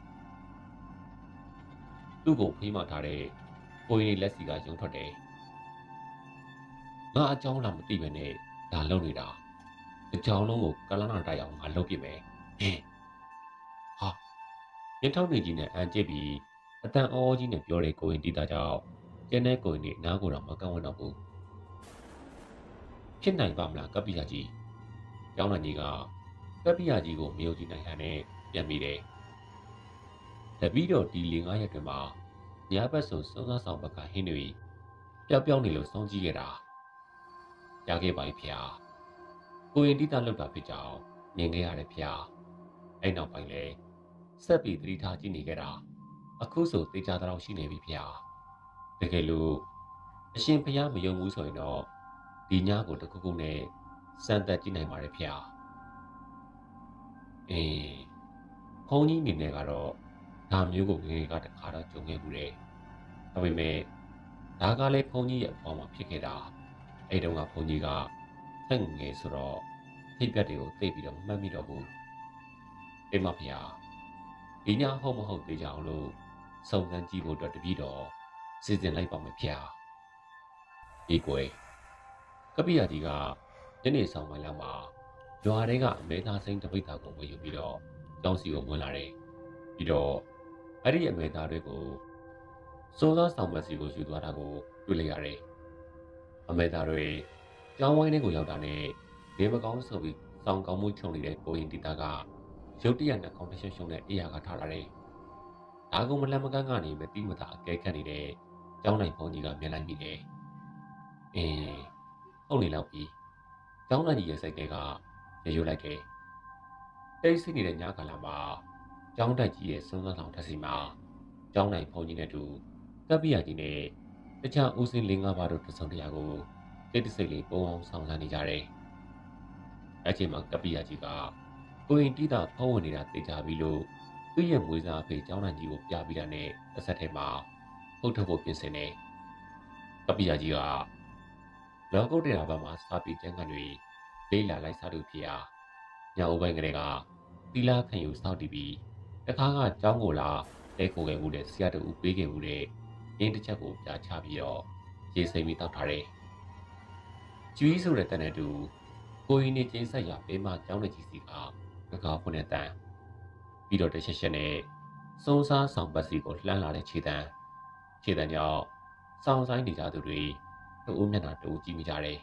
သူ့ကိုဖေးမှထားတဲ့ကိုရင်လက်စီကရုံထွက်တယ်။ငါအကြောင်းလာမသိပဲနဲ့ဒါလုံနေတာအကြောင်းလုံးကိုကလန်းနာတိုက်အောင်ငါလုပ်ပြမယ်။ဟင်းဟာမျက်ထောက်နေကြီးနဲ့အန်ကျစ်ပြီးအတန်အောကြီးနဲ့ပြောတဲ့ကိုရင်တီတာကြောင့်ကျန်တဲ့ကိုရင်တွေအနားကိုတော့မကန့်ဝတ်တော့ဘူး။ဖြစ်နိုင်ပါမလားကပ္ပိယကြီး။ကျောင်းနိုင်ကြီးကကပ္ပိယကြီးကိုမယုံကြည်နိုင်ဟန်နဲ့ပြန်ပြီးတယ်။တပည့်တော်ဒီ၄-၅ရက်တွင်မှာညဘက်ဆိုစုံစမ်းဆောင်ဘက်ကဟင်းတွေပျောက်ပျောက်နေလို့စောင်းကြည့်ခဲ့တာရခဲ့ပါပြီဖေဟာကိုရင်တီတာလောက်တာဖြစ်ကြောင်းမြင်ခဲ့ရတယ်ဖေဟာအဲ့နောက်ပိုင်းလဲဆက်ပြီးသတိထားကြည့်နေခဲ့တာအခုဆိုသေချာတော့ရှိနေပြီဖေဟာတကယ်လို့အရှင်ဖျားမယုံဘူးဆိုရင်တော့ဒီညကိုတခုခုနဲ့စမ်းသပ်ကြည့်နိုင်ပါတယ်ဖေဟာဘုန်းကြီးအနေနဲ့ကတော့ဒါမျိုးကိုငယ်ငယ်ကတခါတော့ကြုံခဲ့ဘူးတယ်။ဒါပေမဲ့ဒါကလည်းဘုန်းကြီးရဲ့အပေါ်မှာဖြစ်ခဲ့တာ။အဲ့တုန်းကဘုန်းကြီးကဆက်ငယ်ဆိုတော့ထိပ်ပြတ်တွေကိုသိပြီးတော့မှတ်မိတော့ဘူး။အိမ်မဖေဟာဒီညဟုတ်မဟုတ်သေးကြအောင်လို့စုံစမ်းကြည့်ဖို့အတွက်တပည့်တော်စီစဉ်လိုက်ပါမယ်ဖေဟာ။ဒီကွယ်ကပ္ပိယကြီးကညနေဆောင်ပိုင်းလောက်မှာရွာထဲကအမဲသားစိမ်းတပိတ်သားကိုဝယ်ယူပြီးတော့ကျောင်းစီကိုဝင်လာတယ်။ပြီးတော့အဲ့ဒီအမဲသားတွေကိုစိုးစားဆောင်မစီကိုယူသွားတာကိုတွေ့လိုက်ရတယ်။အမဲသားတွေကျောင်းဝိုင်းထဲကိုရောက်တာနဲ့နေမကောင်းဆိုပြီးစောင်းကောင်းမှုချုံနေတဲ့ကိုရင်တီတာကရုတ်တရက်နှကောင်းတစ်ရှုံရှုံနဲ့အေးရကထားလာတယ်။ဒါကိုမလန့်မကန်းကနေမတိမတာအကဲခတ်နေတဲ့ကျောင်းနိုင်ဘုန်းကြီးကမြင်လိုက်မိတယ်။ဟုတ်နေလောက်ပြီ။ကျောင်းနိုင်ကြီးရဲ့စိတ်ကရရွလိုက်တယ်တိတ်ဆိတ်နေတဲ့ညကာလမှာကျောင်းတိုက်ကြီးရဲ့စွန်းစားဆောင်ထက်စီမှာကျောင်းနိုင်ဖုန်ကြီးနဲ့တူကပ္ပိယကြီးနဲ့တခြားဦးစင်း၄၅ပါးတို့တဆုံတရာကိုတိတ်တဆိတ်လေးပုံအောင်ဆောင်လာနေကြတယ်။အဲ့ချိန်မှာကပ္ပိယကြီးကကိုရင်တီးတာဖုံးဝင်နေတာသိကြပြီလို့သူ့ရဲ့မွေးစားအဖေကျောင်းနိုင်ကြီးကိုပြပြီးတာနဲ့အဆက်ထဲမှာဟုတ်ထုတ်ဖို့ပြင်ဆင်နေကပ္ပိယကြီးကလောကုတ်တရာဘက်မှာစာပေကျမ်းကန်တွေလေးလာလိုက်စားသူဖြစ်ရာညအိုးပိုင်းကလေးကသီလခံယူစောင့်တည်ပြီးတခါကကျောင်းကိုလာတဲခိုခဲ့မှုတဲ့ဆရာတူပေးခဲ့မှုတဲ့ရင်းတစ်ချက်ကိုပြချပြီးတော့ရေစိမ်ပြီးတောက်ထားတယ်။ကျွေးဆိုတဲ့တန်တဲ့တူကိုရင်နေကျင်းဆက်ရပေးမှကျောင်းနေကြီးစီကငကားဖွင့်တဲ့တန်ပြီးတော့တချက်ချက်နဲ့စုံစားဆောင်ပတ်စီကိုလှမ်းလာတဲ့ခြေတန်းကြောင့်စောင်းဆိုင်နေကြသူတွေတူမျက်နှာတူကြည့်မိကြတယ်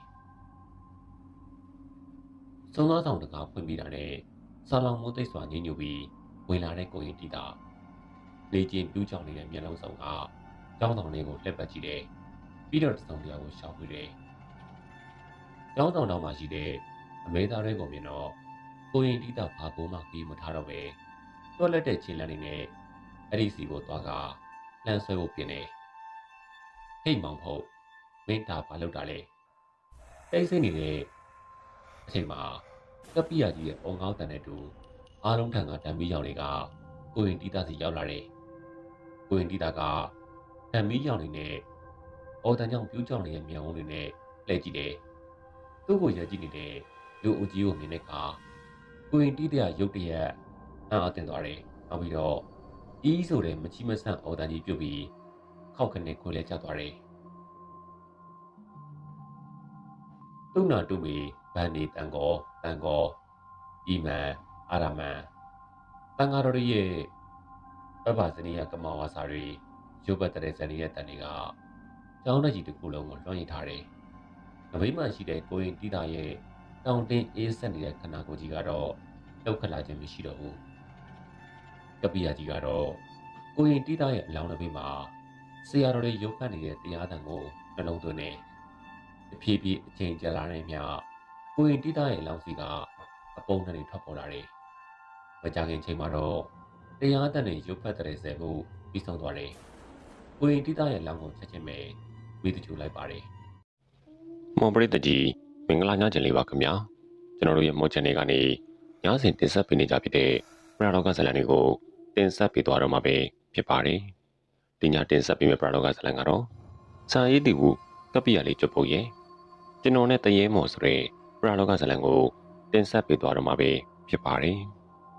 ။စုံသားဆောင်တကားဖွင့်ပြီးတာနဲ့ဆာလောင်မိုးသိပ်စွာညှိညူပြီးဝင်လာတဲ့ကိုရင်တီတာလေကျင်ပြူးကြောင်နေတဲ့မျက်လုံးစုံကကျောင်းဆောင်လေးကိုလှက်ပတ်ကြည့်တယ်ပြီးတော့တစုံတရာကိုရှောက်ပြီးတယ်။ကျောင်းဆောင်တော်မှာရှိတဲ့အမေသားတွေကိုမြင်တော့ကိုရင်တီတာဘာကိုမှပြီးမထားတော့ပဲတွက်လက်တဲ့ချင်းလန်းနေနဲ့အဲ့ဒီစီကိုသွားကလှမ်းဆွဲဖို့ပြင်နေဟိတ်မောင်ဖို့မင်းတာဘာလုပ်တာလဲတိတ်ဆိတ်နေတဲ့အချိန်မှာကပ္ပိယကြီးရဲ့ပုံကောင်းတန်တဲ့တူအားလုံးထံကဓာမီရောင်တွေကကိုရင်တီတာစီရောက်လာတယ်ကိုရင်တီတာကဓာမီရောင်တွေနဲ့အော်တန်ကြောင့်ပြူးကြောင်နေတဲ့မြောင်ဝန်းတွေနဲ့လှည့်ကြည့်တယ်သူ့ကိုရကြည့်နေတဲ့လူအုပ်ကြီးကိုမြင်တဲ့အခါကိုရင်တီတာရုတ်တရက်အံ့အားသင့်သွားတယ်နောက်ပြီးတော့အီးဆိုတဲ့မချီမဆန့်အော်တန်ကြီးပြုတ်ပြီးခောက်ခနဲ့ခွေလဲကျသွားတယ်သူ့နာတူမီဗန်နီတန်ကောဤမန်အာရမန်တန်ဃာတော်ရဲ့ပပဇနီယကမောဝါစာတွေရုပ်ပတ်တဲ့ဇနီးရဲ့တန်တွေကကျောင်းတက်ကြီးတစ်ခုလုံးကိုလွှမ်းရထားတယ်။နမိတ်မှရှိတဲ့ကိုရင်တီတာရဲ့တောင်တင်းအေးဆက်နေတဲ့ခန္ဓာကိုယ်ကြီးကတော့လှုပ်ခတ်လာခြင်းမရှိတော့ဘူး။ကပ္ပိယကြီးကတော့ကိုရင်တီတာရဲ့အလောင်းတစ်ဘေးမှာဆရာတော်တွေရုပ်ခတ်နေတဲ့တရားသံကိုနှလုံးသွင်းနေတဖြည်းဖြည်းအချိန်ကြာလာတဲ့မြကိုရင်တီတာရဲ့လောင်းစီကအပုံနဲ့ထွက်ပေါ်လာတယ်။မကြခင်ချိန်မှာတော့တရားသံတွေရုပ်ဖတ်တဲ့ဆယ်ဖို့ပြီးဆုံးသွားတယ်။ကိုရင်တီတာရဲ့လောင်းကိုချက်ချင်းပဲဝေးတချို့လိုက်ပါတယ်။မော်ပရိသတ်ကြီးမင်္ဂလာညချင်လေးပါခင်ဗျာ။ကျွန်တော်တို့ရဲ့မော်ချန်နယ်ကနေညစဉ်တင်ဆက်ပေးနေကြဖြစ်တဲ့ပရာလောကဇလန်တွေကိုတင်ဆက်ပေးသွားတော့မှာပဲဖြစ်ပါတယ်။ဒီညတင်ဆက်ပေးမယ့်ပရာလောကဇလန်ကတော့စာရေးတီဘူးကပ္ပိယလေးကျွတ်ဖို့ရဲ့ကျွန်တော်နဲ့တရေမော်ဆိုတဲ့ပရာလောကဇလန်ကိုတင်ဆက်ပေးသွားတော့မှာပဲဖြစ်ပါတယ်။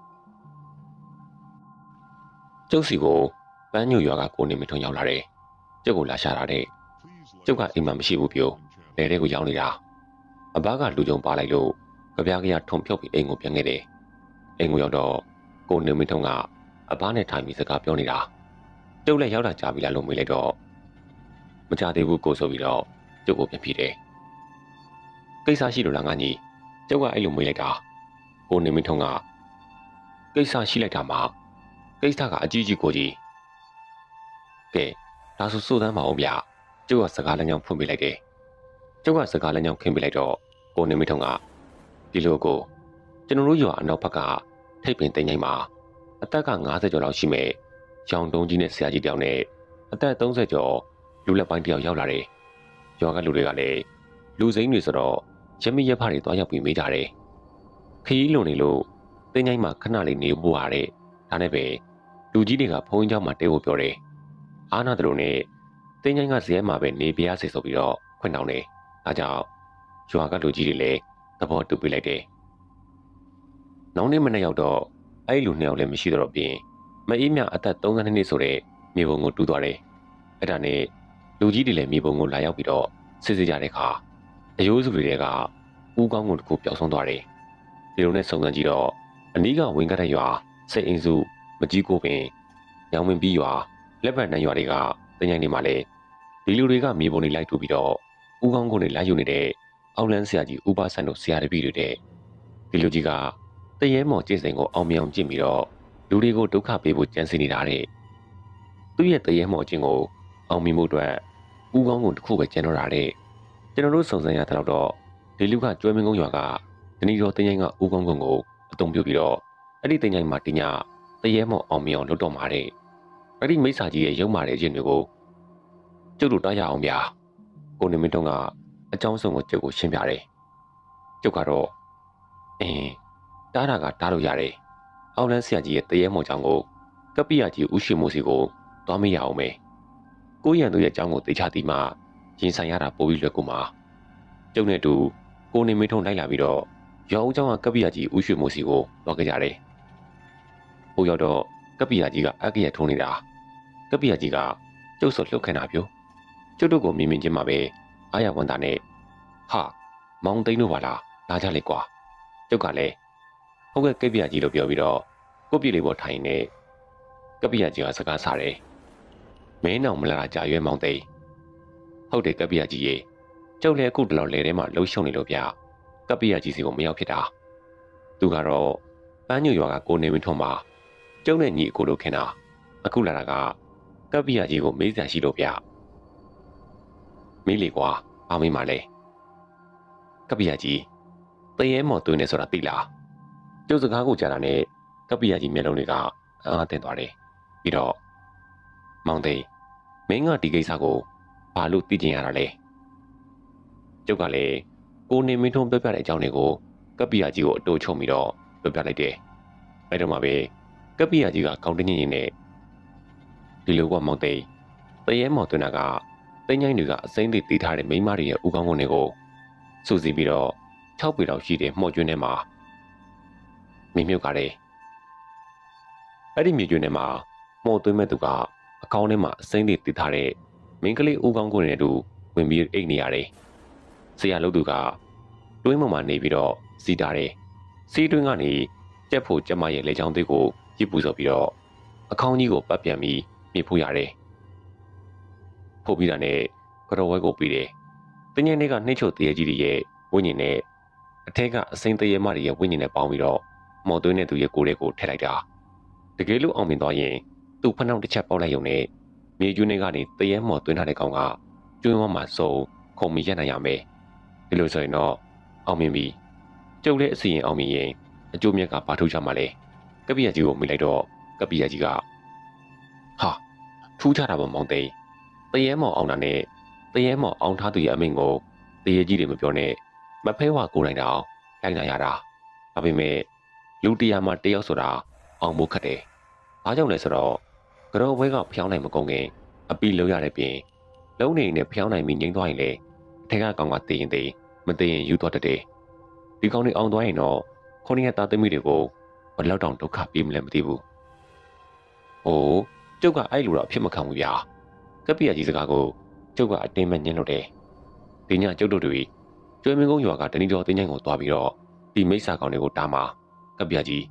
ကျုပ်စီကိုပန်းညိုရွာကကိုနေမထွန်းရောက်လာတယ်။ကျုပ်ကိုလာရှာတာတဲ့။ကျုပ်ကအိမ်မှာမရှိဘူးပြော။လေတဲ့ကိုရောက်နေတာ။အဘကလူကြုံပါလိုက်လို့ကြပြားကထုံဖြုတ်ပြီးအိမ်ကိုပြန်ခဲ့တယ်။အိမ်ကိုရောက်တော့ကိုနေမထွန်းကအဘနဲ့ထိုင်ပြီးစကားပြောနေတာ။ကျုပ်လည်းရောက်တာကြာပြီလားလို့မေးလိုက်တော့မကြသေးဘူးကိုဆိုပြီးတော့ကျုပ်ကိုပြန်ပြေးတယ်။ကိစ္စရှိလို့လားငါညီ။ကျုပ်ကအဲ့လိုမေးလိုက်တာ။ကိုနေမထွန်းကကိစ္စရှိလိုက်တာမှကိစ္စကအကြီးကြီးကိုကြီးကဲဒါဆိုစိုးသမ်းပါအောင်ဗျကျုပ်ကစကားလမ်းကြောင်းဖွင့်ပေးလိုက်တယ်ကျုပ်ကစကားလမ်းကြောင်းခင်းပေးလိုက်တော့ကိုနေမထုံကဒီလိုကိုကျွန်တော်တို့ရွာအနောက်ဘက်ကထိပ်ပင်တင်ငိမ့်မှာအသက်က50ကျော်လောက်ရှိမဲ့ရောင်တုံးကြီးနဲ့ဆရာကြီးတယောက်နဲ့အသက်30ကျော်လူလက်ပိုင်းတယောက်ရောက်လာတယ်ရွာကလူတွေကလည်းလူစိမ်းတွေဆိုတော့ရမီရဖတွေတွားရောက်ပြီးမေးကြတယ်ခရီးလွန်နေလို့တင်ငိမ့်မှာခဏလေးနေဖို့ရတဲ့ဒါနဲ့ပဲလူကြီးတွေကဖုန်းကြောင်းမှာတဲဖို့ပြောတယ်အားနာတယ်လို့နဲ့တင်းချိုင်းကဇဲမှာပဲနေပြားစေဆိုပြီးတော့ခွင့်တောင်းတယ်ဒါကြောင့်ရွာကလူကြီးတွေလည်းသဘောတူပေးလိုက်တယ်နောက်နေ့မနေ့ရောက်တော့အဲ့လူနှစ်ယောက်လည်းမရှိတော့ပြင်မအေးမြအသက်32နှစ်ဆိုတဲ့မြေပုံကိုတူးသွားတယ်အဲ့ဒါနဲ့လူကြီးတွေလည်းမြေပုံကိုလာရောက်ပြီးတော့စစ်စစ်ကြတဲ့အခါအယိုးစုတွေကဦးကောင်းကိုတစ်ခုပျောက်ဆုံးသွားတယ်ဒီလိုနဲ့စုံစမ်းကြည့်တော့အနီးကဝင်းကတဲ့ရွာစိတ်အင်းစုမကြီးကိုပင်ရောင်ဝင်ပြီးရွာလက်ပတ်နှံရွာတွေကတင်ញိုင်းနေမှာလေဒီလူတွေကမြေပုံတွေလိုက်တူပြီးတော့ဦးကောင်းကိုနေလိုက်ယူနေတဲ့အောက်လန်းဆရာကြီးဦးပါဆန်တို့ဆရာတပည့်တွေတဲ့ဒီလူကြီးကတရဲမော်ကျင့်စဉ်ကိုအောင်မြင်အောင်ကျင့်ပြီးတော့လူတွေကိုဒုက္ခပေးဖို့ကြံစည်နေတာတဲ့သူ့ရဲ့တရဲမော်ကျင့်ကိုအောင်မြင်မှုအတွက်ဦးကောင်းကိုတစ်ခုပဲကျန်တော့တာတဲ့ကျွန်တော်တို့စုံစမ်းရတဲ့တော့ဒီလူကကျွဲမင်းကုန်းရွာကတဏီတော်တင်ញိုင်းကဦးကောင်းကိုအုံပြုတ်ပြီးတော့အဲ့ဒီတင်ញိုင်မှာတင်ညာတရဲမော်အောင်မြင်အောင်လုပ်တော့မှာတဲ့အဲ့ဒီမိစ္ဆာကြီးရဲ့ရုံမာတဲ့အချင်းတွေကိုကျုပ်တို့တားရအောင်ဗျာကိုနေမင်းတုံးကအကြောင်းစုံကိုကျုပ်ကိုရှင်းပြတယ်ကျုပ်ကတော့တားတာကတားလို့ရတယ်အောင်လန်းဆရာကြီးရဲ့တရဲမော်ကြောင့်ကိုကပ္ပိယကြီးဥရှိမိုးစီကိုတွားမရအောင်ပဲကိုရန်တို့ရဲ့အကြောင်းကိုသိချသည်မှရင်ဆိုင်ရတာပိုပြီးလွယ်ကူမှာကျုပ်နဲ့တူကိုနေမင်းထုံလိုက်လာပြီးတော့ရောင်ဦးเจ้าကကပ္ပိယကြီးဥရှိမိုးစီကိုတွားခဲ့ကြတယ်ဟိုရောက်တော့ကပ္ပိယကြီးကအကရထုံးနေတာကပ္ပိယကြီးကကျုပ်စောလှုပ်ခန့်တာပြိုကျုပ်တို့ကိုမြင်မြင်ချင်းမှာပဲအားရဝန်တာနဲ့ဟာမောင်သိန်းတို့ပါလားလာကြလေကွာကျုပ်ကလည်းဟုတ်ကဲ့ကပ္ပိယကြီးလို့ပြောပြီးတော့ကိုပြည့်လေးပေါ်ထိုင်နေကပ္ပိယကြီးကစကားစားတယ်မင်းအောင်မလာကြရွယ်မောင်သိန်းဟုတ်တယ်ကပ္ပိယကြီးရေကျုပ်လည်းအခုတလောလေထဲမှာလှုပ်ရှုံနေလို့ဗျကပ္ပိယကြီးစီကိုမရောက်ဖြစ်တာသူကတော့ပန်းညွရွာကကိုနေမင်းထွန်းမှာကျုပ်နဲ့ညီအကိုတို့ခင်တာအခုလာတာကကပ္ပိယကြီးကိုမေးစရာရှိလို့ဗျမေးလေကွာအောင်မေးမှလဲကပ္ပိယကြီးတရဲမော်သွင်းနေဆိုတာသိလားကျုပ်စကားကိုကြားတာနဲ့ကပ္ပိယကြီးမျက်လုံးတွေကအားတင်သွားတယ်ပြီးတော့မောင်သိန်းမင်းကဒီကိစ္စကိုဘာလို့သိကျင်ရတာလဲကျုပ်ကလည်းကိုနေမင်းထုံးပြောပြတဲ့အကြောင်းတွေကိုကပ္ပိယကြီးကိုအတိုးချုံပြီးတော့ပြောပြလိုက်တယ်အဲ့တော့မှပဲကပ္ပိယကြီးကကောင်းတင်းရင်နဲ့ဒီလိုကမောင်သိန်းတရဲမော်သွင်းတာကတင်းញိုင်းတွေကအစိမ့်သေးတည်ထားတဲ့မိန်းမတွေရဲ့ဥကောင်းကုန်တွေကိုစူစီပြီးတော့6ပေလောက်ရှိတဲ့မှော်ကျွန်းထဲမှာမြမြုပ်ကြတယ်အဲ့ဒီမြေကျွန်းထဲမှာမှော်သွင်းမဲ့သူကအကောင်းထဲမှာအစိမ့်သေးတည်ထားတဲ့မိန်းကလေးဥကောင်းကုန်တွေနဲ့တူဝင်ပြီးအိတ်နေရတယ်ဆရာလုပ်သူကတွင်းပေါ်မှာနေပြီးတော့စီးတာတယ်စီးတွင်းကနေကြက်ဖို့ကျမရဲ့လေချောင်းသေးကိုရစ်ပူစော်ပြီးတော့အကောင်းကြီးကိုပတ်ပြန်ပြီးမြစ်ဖို့ရတယ်ဖို့ပြီးတာနဲ့ကြော်ဝဲကိုပြီးတယ်တင်းញင်းတွေကနှိမ့်ချုပ်တရေကြီးတွေရဲ့ဝိညာဉ်နဲ့အထက်ကအစိမ့်တရေမတွေရဲ့ဝိညာဉ်နဲ့ပေါင်းပြီးတော့မော်သွင်းတဲ့သူရဲ့ကိုယ်လေးကိုထည့်လိုက်တာတကယ်လို့အောင်မြင်သွားရင်သူ့ဖနှောက်တစ်ချက်ပေါက်လိုက်ရုံနဲ့မြေကျွန်းတွေကနေတရေမော်သွင်းထားတဲ့ကောင်ကကျွန်းဝမှာစုံခုံမီရက်နိုင်ရမယ်ဒီလိုဆိုရင်တော့အောင်မြင်ပြီကျုပ်လည်းအစီရင်အောင်မြင်ရင်အကျိုးမြတ်ကဘာထုတ်ချမှာလဲကပ္ပိယကြီးကိုမိလိုက်တော့ကပ္ပိယကြီးကဟာထူးခြားတာပေါ့မောင်သိန်းတရဲမော်အောင်တာနဲ့တရဲမော်အောင်ထားသူရဲ့အမိန့်ကိုတရဲကြီးတွေမပြောနဲ့မဖဲဝါကိုနိုင်တာအောင်လိုက်နိုင်ရတာဒါပေမဲ့လူတရားမှာတယောက်ဆိုတာအောင်ဖို့ခက်တယ်ဘာကြောင့်လဲဆိုတော့ကြော်ဝဲကဖျောင်းနိုင်မကုန်ခင်အပီလုံးရတဲ့ပြင်လုံးနေနဲ့ဖျောင်းနိုင်ပြီးငိမ့်သွားရင်လေအထက်ကကောင်ကတည်ရင်တည်မတည်ရင်ယူသွားတတ်တယ်ဒီကောင်တွေအောင်သွားရင်တော့ခုနှစ်ရက်သားသမီးတွေကိုဘယ်လောက်တောင်ဒုက္ခပေးမလဲမသိဘူး။အိုးကျုပ်ကအဲ့လိုတော့ဖြစ်မခံဘူးဗျာ။ကပ္ပိယကြီးစကားကိုကျုပ်ကအတင်းမဲ့ညှင်းလို့တယ်။ဒီညကျုပ်တို့တွေကျွေးမင်းကုန်းရွာကတဏီတော်တင်းချိုင်ကိုသွားပြီးတော့ဒီမိစ္ဆာကောင်တွေကိုတားမှာကပ္ပိယကြီး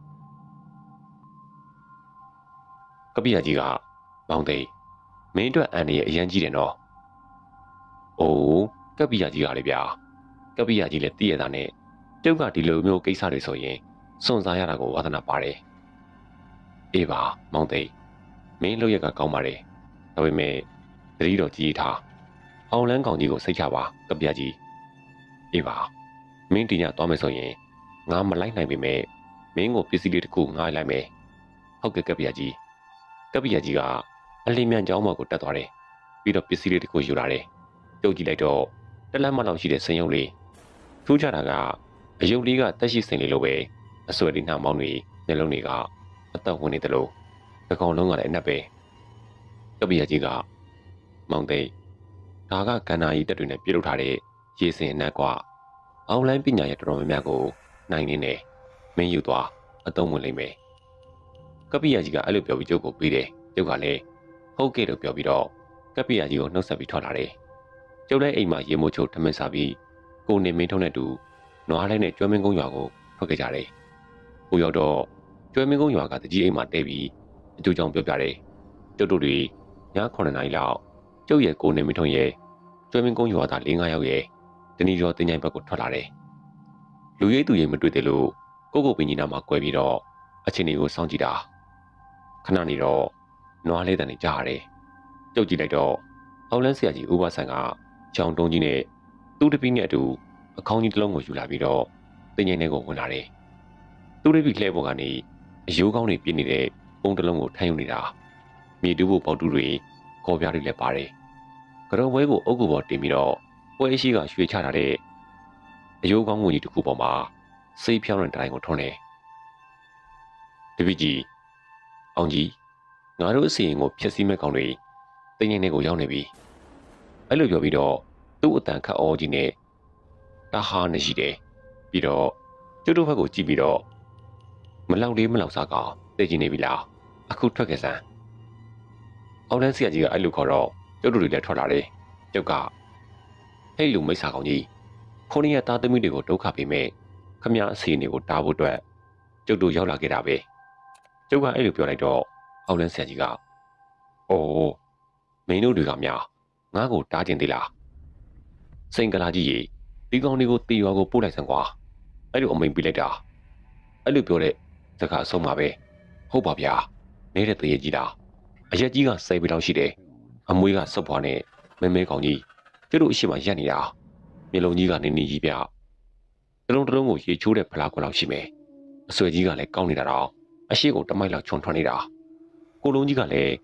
ကမောင်သိန်းမင်းအတွက်အန်ရဲ့အရန်ကြီးတယ်နော်။အိုးကပ္ပိယကြီးကလေဗျာ။ကပ္ပိယကြီးလည်းတည့်ရတာနဲ့ကျုပ်ကဒီလိုမျိုးကိစ္စတွေဆိုရင်စွန့်စားရတာကိုဝါသနာပါတယ်။အေးပါမောင်သိန်းမင်းလုပ်ရကကောင်းပါတယ်။ဒါပေမဲ့တတိတော်ကြီးထားအောင်လန်းကောင်ကြီးကိုစိတ်ချပါကပ္ပိယကြီးအေးပါမင်းဒီညသွားမယ်ဆိုရင်ငါမလိုက်နိုင်ပေမဲ့မင်းကိုပစ္စည်းလေးတစ်ခုငှားလိုက်မယ်။ဟုတ်ကဲ့ကပ္ပိယကြီးကအလီမြန်ကျောင်းပေါ်ကိုတက်သွားတယ်။ပြီးတော့ပစ္စည်းလေးတစ်ခုယူလာတယ်။ကျုပ်ကြည့်လိုက်တော့တလက်မလောက်ရှိတဲ့စင်ရုပ်လေးထူးခြားတာကအယုတ်လေးကတက်ရှိစင်လေးလိုပဲအဆွဲလေးနှောင်မောင်းတွေမျက်လုံးတွေကအသက်ဝင်နေတယ်လို့တစ်ကောင်လုံးကလည်းအနက်ပဲကပ္ပိယကြီးကမောင်သိန်းဒါကကန္နာကြီးတက်တွေနဲ့ပြုတ်လုပ်ထားတဲ့ရေစင်အနက်ကအောင်လိုင်းပညာရဲ့တော်တော်များများကိုနိုင်နေတယ်မင်းယူသွားအသုံးဝင်လိမ့်မယ်ကပ္ပိယကြီးကအဲ့လိုပြောပြီးကျုပ်ကိုပြီးတယ်ကျုပ်ကလည်းဟုတ်ကဲ့လို့ပြောပြီးတော့ကပ္ပိယကြီးကိုနှုတ်ဆက်ပြီးထွက်လာတယ်ကျုပ်လည်းအိမ်မှာရေမိုးချိုထမင်းစားပြီးကိုနေမင်းထုံးနဲ့တူနွားလေးနဲ့ကျွဲမင်းကုန်းရွာကိုထွက်ခဲ့ကြတယ်။ကိုရောက်တော့ကျွဲမင်းကုန်းရွာကတကြီးအိမ်မှာတဲပြီးအကျိုးကြောင့်ပြောပြတယ်။ကျုပ်တို့တွေည9နာရီလောက်ကျုပ်ရဲ့ကိုနေမင်းထုံးရဲ့ကျွဲမင်းကုန်းရွာသား4-5ယောက်ရဲ့တဏီကျော်တင်ញိုင်ဘက်ကိုထွက်လာတယ်။လူရိပ်သူရိပ်မတွေ့သေးလို့ကိုပင်ကြီးနာမှာကွဲပြီးတော့အချင်းတွေကိုစောင့်ကြည့်တာခဏနေတော့နွားလေးတန်နေကြားရတယ်။ကျုပ်ကြည့်လိုက်တော့အောင်လန်းဆရာကြီးဦးဘဆန်ကကြောင်တုံးကြီးနဲ့သူ့တပည့်နဲ့အတူအခေါင်းကြီးတစ်လုံးကိုယူလာပြီးတော့တင်ញိုင်ထဲကိုဝင်လာတယ်။သူ့တပည့်လှဲပေါ်ကနေအယိုးကောင်းတွေပြည့်နေတဲ့ပုံတစ်လုံးကိုထမ်းယူနေတာမြေတူးဖို့ပေါတူတွေခေါ်ပြားတွေလည်းပါတယ်ကရုံပွဲကိုအုပ်ကူပေါ်တင်ပြီးတော့ပွဲရှိကရွှေချထားတဲ့အယိုးကောင်းငွေကြီးတစ်ခုပေါ်မှာစိတ်ဖြောင်းတဲ့တိုင်းကိုထွန်းတယ်တပည့်ကြီးအောင်ကြီးငါတို့အစီရင်ကိုဖျက်ဆီးမဲ့ကောင်တွေတင်းငိမ့်တွေကိုရောက်နေပြီအဲ့လိုပြောပြီးတော့သူ့အတန်ခတ်အော်ကြီးနဲ့တဟားနေရှိတယ်ပြီးတော့ကျုပ်တို့ဘက်ကိုကြည့်ပြီးတော့မလောက်လေးမလောက်စားကောင်သိကျင်နေပြီလားအခုထွက်ခဲ့စမ်းအောင်လန်းဆရာကြီးကအဲ့လိုခေါ်တော့ကျုပ်တို့တွေလည်းထွက်လာတယ်ကျုပ်ကဟဲ့လူမိတ်ဆာကောင်ကြီးခုနှစ်ရက်သားသမီးတွေကိုဒုက္ခပေးမဲ့ခမရအစီအနေကိုတားဖို့အတွက်ကျုပ်တို့ရောက်လာခဲ့တာပဲကျုပ်ကအဲ့လိုပြောလိုက်တော့အောင်လန်းဆရာကြီးကအိုးမင်းတို့တွေကများငါ့ကိုတားကျင်သေးလားစိန်ကလာကြီးရေဒီကောင်တွေကိုတီရွာကိုပို့လိုက်စမ်းကွာအဲ့လိုအမိန်ပေးလိုက်တာအဲ့လိုပြောတဲ့စကားအဆုံးမှာပဲဟုတ်ပါဗျာနေတဲ့တရေကြီးလားအရက်ကြီးကစိတ်ပြီးတော့ရှိတယ်အမွေးကစုပ်ပွားနဲ့မဲမဲကောင်ကြီးကျတို့အရှိမရက်နေတာမျက်လုံးကြီးကနေနေကြီးပြတလုံးကိုရေချိုးတဲ့ဖလားကွက်လောက်ရှိမယ်အဆွဲကြီးကလည်းကောင်းနေတာတော့အရှိကိုတမိုက်လောက်ခြုံထွက်နေတာကိုလုံးကြီးကလည်း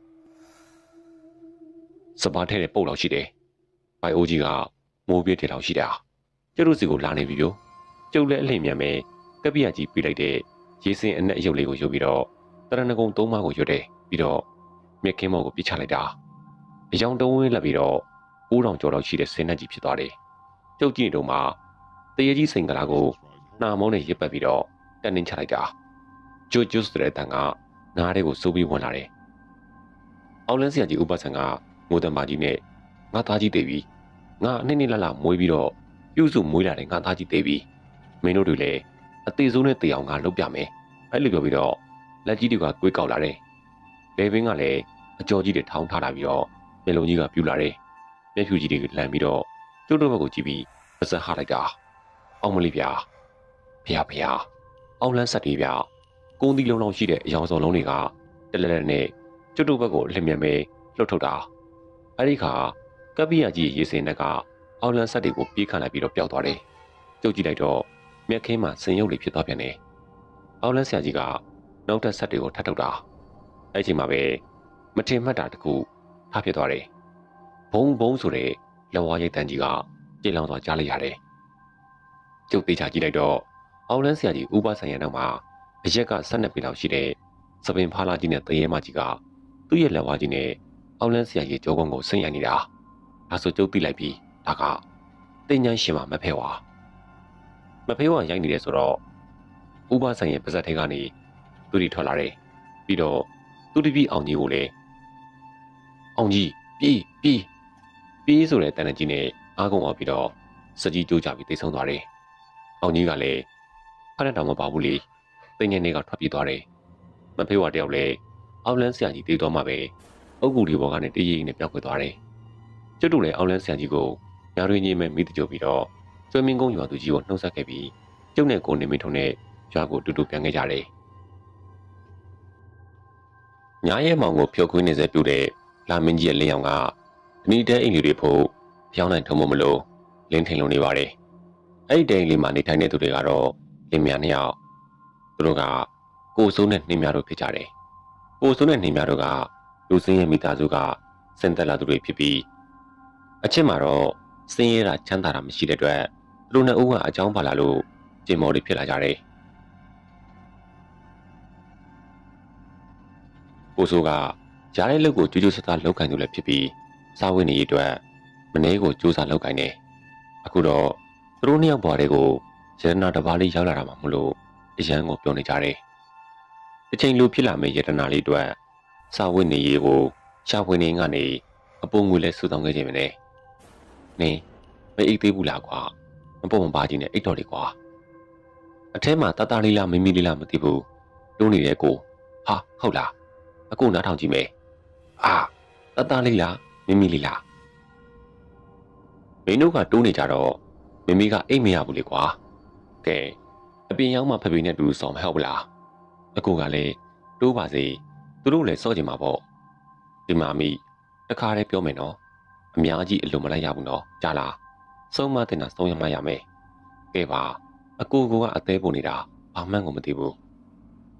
စပါးထဲတဲ့ပုတ်လောက်ရှိတယ်ပိုင်အိုးကြီးကမိုးပြည့်တယ်လောက်ရှိတာကျတို့စီကိုလာနေပြီပြောကျုပ်လည်းအလင်းမြန်ပဲကပ္ပိယကြီးပြလိုက်တဲ့ရေစင်အနက်အယုတ်လေးကိုယူပြီးတော့တရဏဂုံသုံးပါးကိုရွတ်တယ်ပြီးတော့မြက်ခင်းမော်ကိုပြစ်ချလိုက်တာအယောင်တဝင်းလက်ပြီးတော့9000ကျော်လောက်ရှိတဲ့ဆင်းနှက်ကြီးဖြစ်သွားတယ်ကျုပ်ကြည့်နေတော့မှတရေကြီးစိန်ကလာကိုနှာမောင်းနဲ့ရစ်ပတ်ပြီးတော့တက်နှင်းချလိုက်တာကျိုးကျိုးဆိုတဲ့အတန်ကငါးတွေကိုစိုးပြီးဝင်လာတယ်အောင်လန်းဆရာကြီးဥပဆန်ကငိုတံပါကြီးနဲ့ငါသားကြီးတည်ပြီးငါအနှစ်နှစ်လလမွေးပြီးတော့ပြုစုမွေးလာတဲ့ငါသားကြီးတည်ပြီးမင်းတို့တွေလည်းအသေးဆုံးနဲ့တေအောင်ငါလုပ်ပြမယ်အဲ့လိုပြောပြီးတော့လက်ကြီးတွေကကွေးကောက်လာတယ်လေဘင်းကလည်းအကြောကြီးတွေထောင်းထားလာပြီးတော့မျက်လုံးကြီးကပြူလာတယ်မျက်ဖြူကြီးတွေလန်ပြီးတော့ကျုပ်တို့ဘက်ကိုကြည့်ပြီးပစက်ဟလိုက်တာအောင်မလေးဗျာဖေဖေအောင်လန်းဆက်တွေဗျာကုန်းသီးလုံးလုံးရှိတဲ့အယောင်စုံလုံးတွေကတလက်လက်နဲ့ကျုပ်တို့ဘက်ကိုလျင်မြန်မဲလှုပ်ထုတ်တာအဲ့ဒီခါကပ္ပိယကြီးရေစင်ကအောင်လန်းဆက်တွေကိုပြေးခန့်လိုက်ပြီးတော့ပျောက်သွားတယ်ကျုပ်ကြည့်လိုက်တော့မျက်ခင်းမှာစင်ရုပ်လေးဖြစ်သွားပြန်တယ်အောင်လန်းဆရာကြီးကနောက်ထပ်ဆက်တွေကိုထပ်ထုတ်တာအဲ့ချိန်မှာပဲမထင်မှတ်တာတခုထဖြစ်သွားတယ်ဘုံဆိုတဲ့လက်ဝါးရိတ်တန်ကြီးကကြေလောင်စွာကြားလိုက်ရတယ်ကျုပ်သေးချာကြည့်လိုက်တော့အောင်လန်းဆရာကြီးဥပဆိုင်ရနောက်မှာအရက်က12ပေလောက်ရှိတဲ့စပင်ဖားလာကြီးနဲ့တရေမကြီးကသူ့ရဲ့လက်ဝါးကြီးနဲ့အောင်လန်းဆရာကြီးကြောကုန်းကိုဆင်းရိုက်နေတာဒါဆိုကျုပ်သိလိုက်ပြီဒါကတင်ញန်းရှင်မှာမဖဲဝါရိုက်နေတယ်ဆိုတော့ဥပဆိုင်ရဲ့ပါဇက်ထဲကနေသူတွေထွက်လာတယ်ပြီးတော့သူတပည့်အောင်ကြီးကိုလည်းအောင်ကြီးပြေးဆိုတဲ့တန်တကြီးနဲ့အားကုန်အောင်ပြီးတော့စကြီးကြိုးကြပြီးတိတ်ဆုံးသွားတယ်အောင်ကြီးကလည်းဖတ်တဲ့တောင်မပါဘူးလေတင်ញန်းတွေကထွက်ပြေးသွားတယ်မဖေးဝါတယောက်လည်းအောင်လန်းဆရာကြီးတေးတော်မှပဲအုတ်ကူဒီဘောကနေတည်ရည်နဲ့ပြောက်ခွေသွားတယ်ကျွတ်တူလည်းအောင်လန်းဆရာကြီးကိုညာရင်းကြီးမဲ့မိတကြိုပြီးတော့ကျွေးမင်းကုန်းရွာသူကြီးကိုနှုတ်ဆက်ခဲ့ပြီးကျုပ်နဲ့ကိုနေမင်းထုံနဲ့ရွာကိုတူတူပြန်ခဲ့ကြတယ်ညာရဲမောင်ကိုဖြုတ်ခွင်းနေစေပြုတဲ့လာမင်းကြီးရဲ့လင်းအောင်ကအနီးတဲအိမ်တွေဖို့ပြောင်းနိုင်ထုံမလို့လင်းထင်လုံနေပါတယ်အဲ့ဒီတဲအိမ်လေးမှာနေထိုင်တဲ့သူတွေကတော့လင်းမြနှစ်ယောက်သူတို့ကကိုစိုးနဲ့နှင်းမြတို့ဖြစ်ကြတယ်ကိုစိုးနဲ့နှင်းမြတို့ကလူစင်းရဲ့မိသားစုကစင်တက်လာသူတွေဖြစ်ပြီးအချစ်မှာတော့စင်းရဲတာချမ်းသာတာမရှိတဲ့အတွက်သူတို့နှစ်ဦးကအကြောင်းပါလာလို့ကျင်မော်တွေဖြစ်လာကြတယ်ကိုစိုးကရားတဲ့လုပ်ကိုကြိုးကြိုးစားစားလုပ်ကင်သူလည်းဖြစ်ပြီးစားဝတ်နေရေးအတွက်မနေ့ကိုစူးစမ်းလုပ်ကင်တယ်အခုတော့သူတို့နှစ်ယောက်ဘွားတွေကိုရတနာတစ်ပါးလေးရောက်လာတာမှမလို့အရန်ကိုပြောနေကြတယ်တစ်ချိန်လိုဖြစ်လာမယ့်ရတနာလေးအတွက်စားဝတ်နေရေးကိုရှာဖွေနေကနေအပုံငွေလဲစုဆောင်ခဲ့ခြင်းပဲနဲ့နင်းမအိတ်သေးဘူးလားကွာမပေါ်မပါကြီးနဲ့အိတ်တော်လေးကွာအထဲမှာတတလေးလားမမီလေးလားမသိဘူးတိုးနေတဲ့ကိုဟာဟုတ်လားအခုနားထောင်ကြည့်မယ်တတလေးလားမမီလေးလားမင်းတို့ကတိုးနေကြတော့မမီကအိတ်မရဘူးလေကွာကဲအပြင်ရောက်မှဖဖေနဲ့တူဆောင်မဟုတ်ဘူးလားအကိုကလည်းတိုးပါစေသူတို့လည်းစော့ကြမှာပေါ့ဒီမာမီတခါတည်းပြောမယ်နော်အများကြီးအလုံးမလိုက်ရဘူးနော်ကြားလားဆုံးမတင်တာဆုံးရမှရမယ်ကဲပါအကိုကအသေးပုံနေတာဘာမှန်းကိုမသိဘူး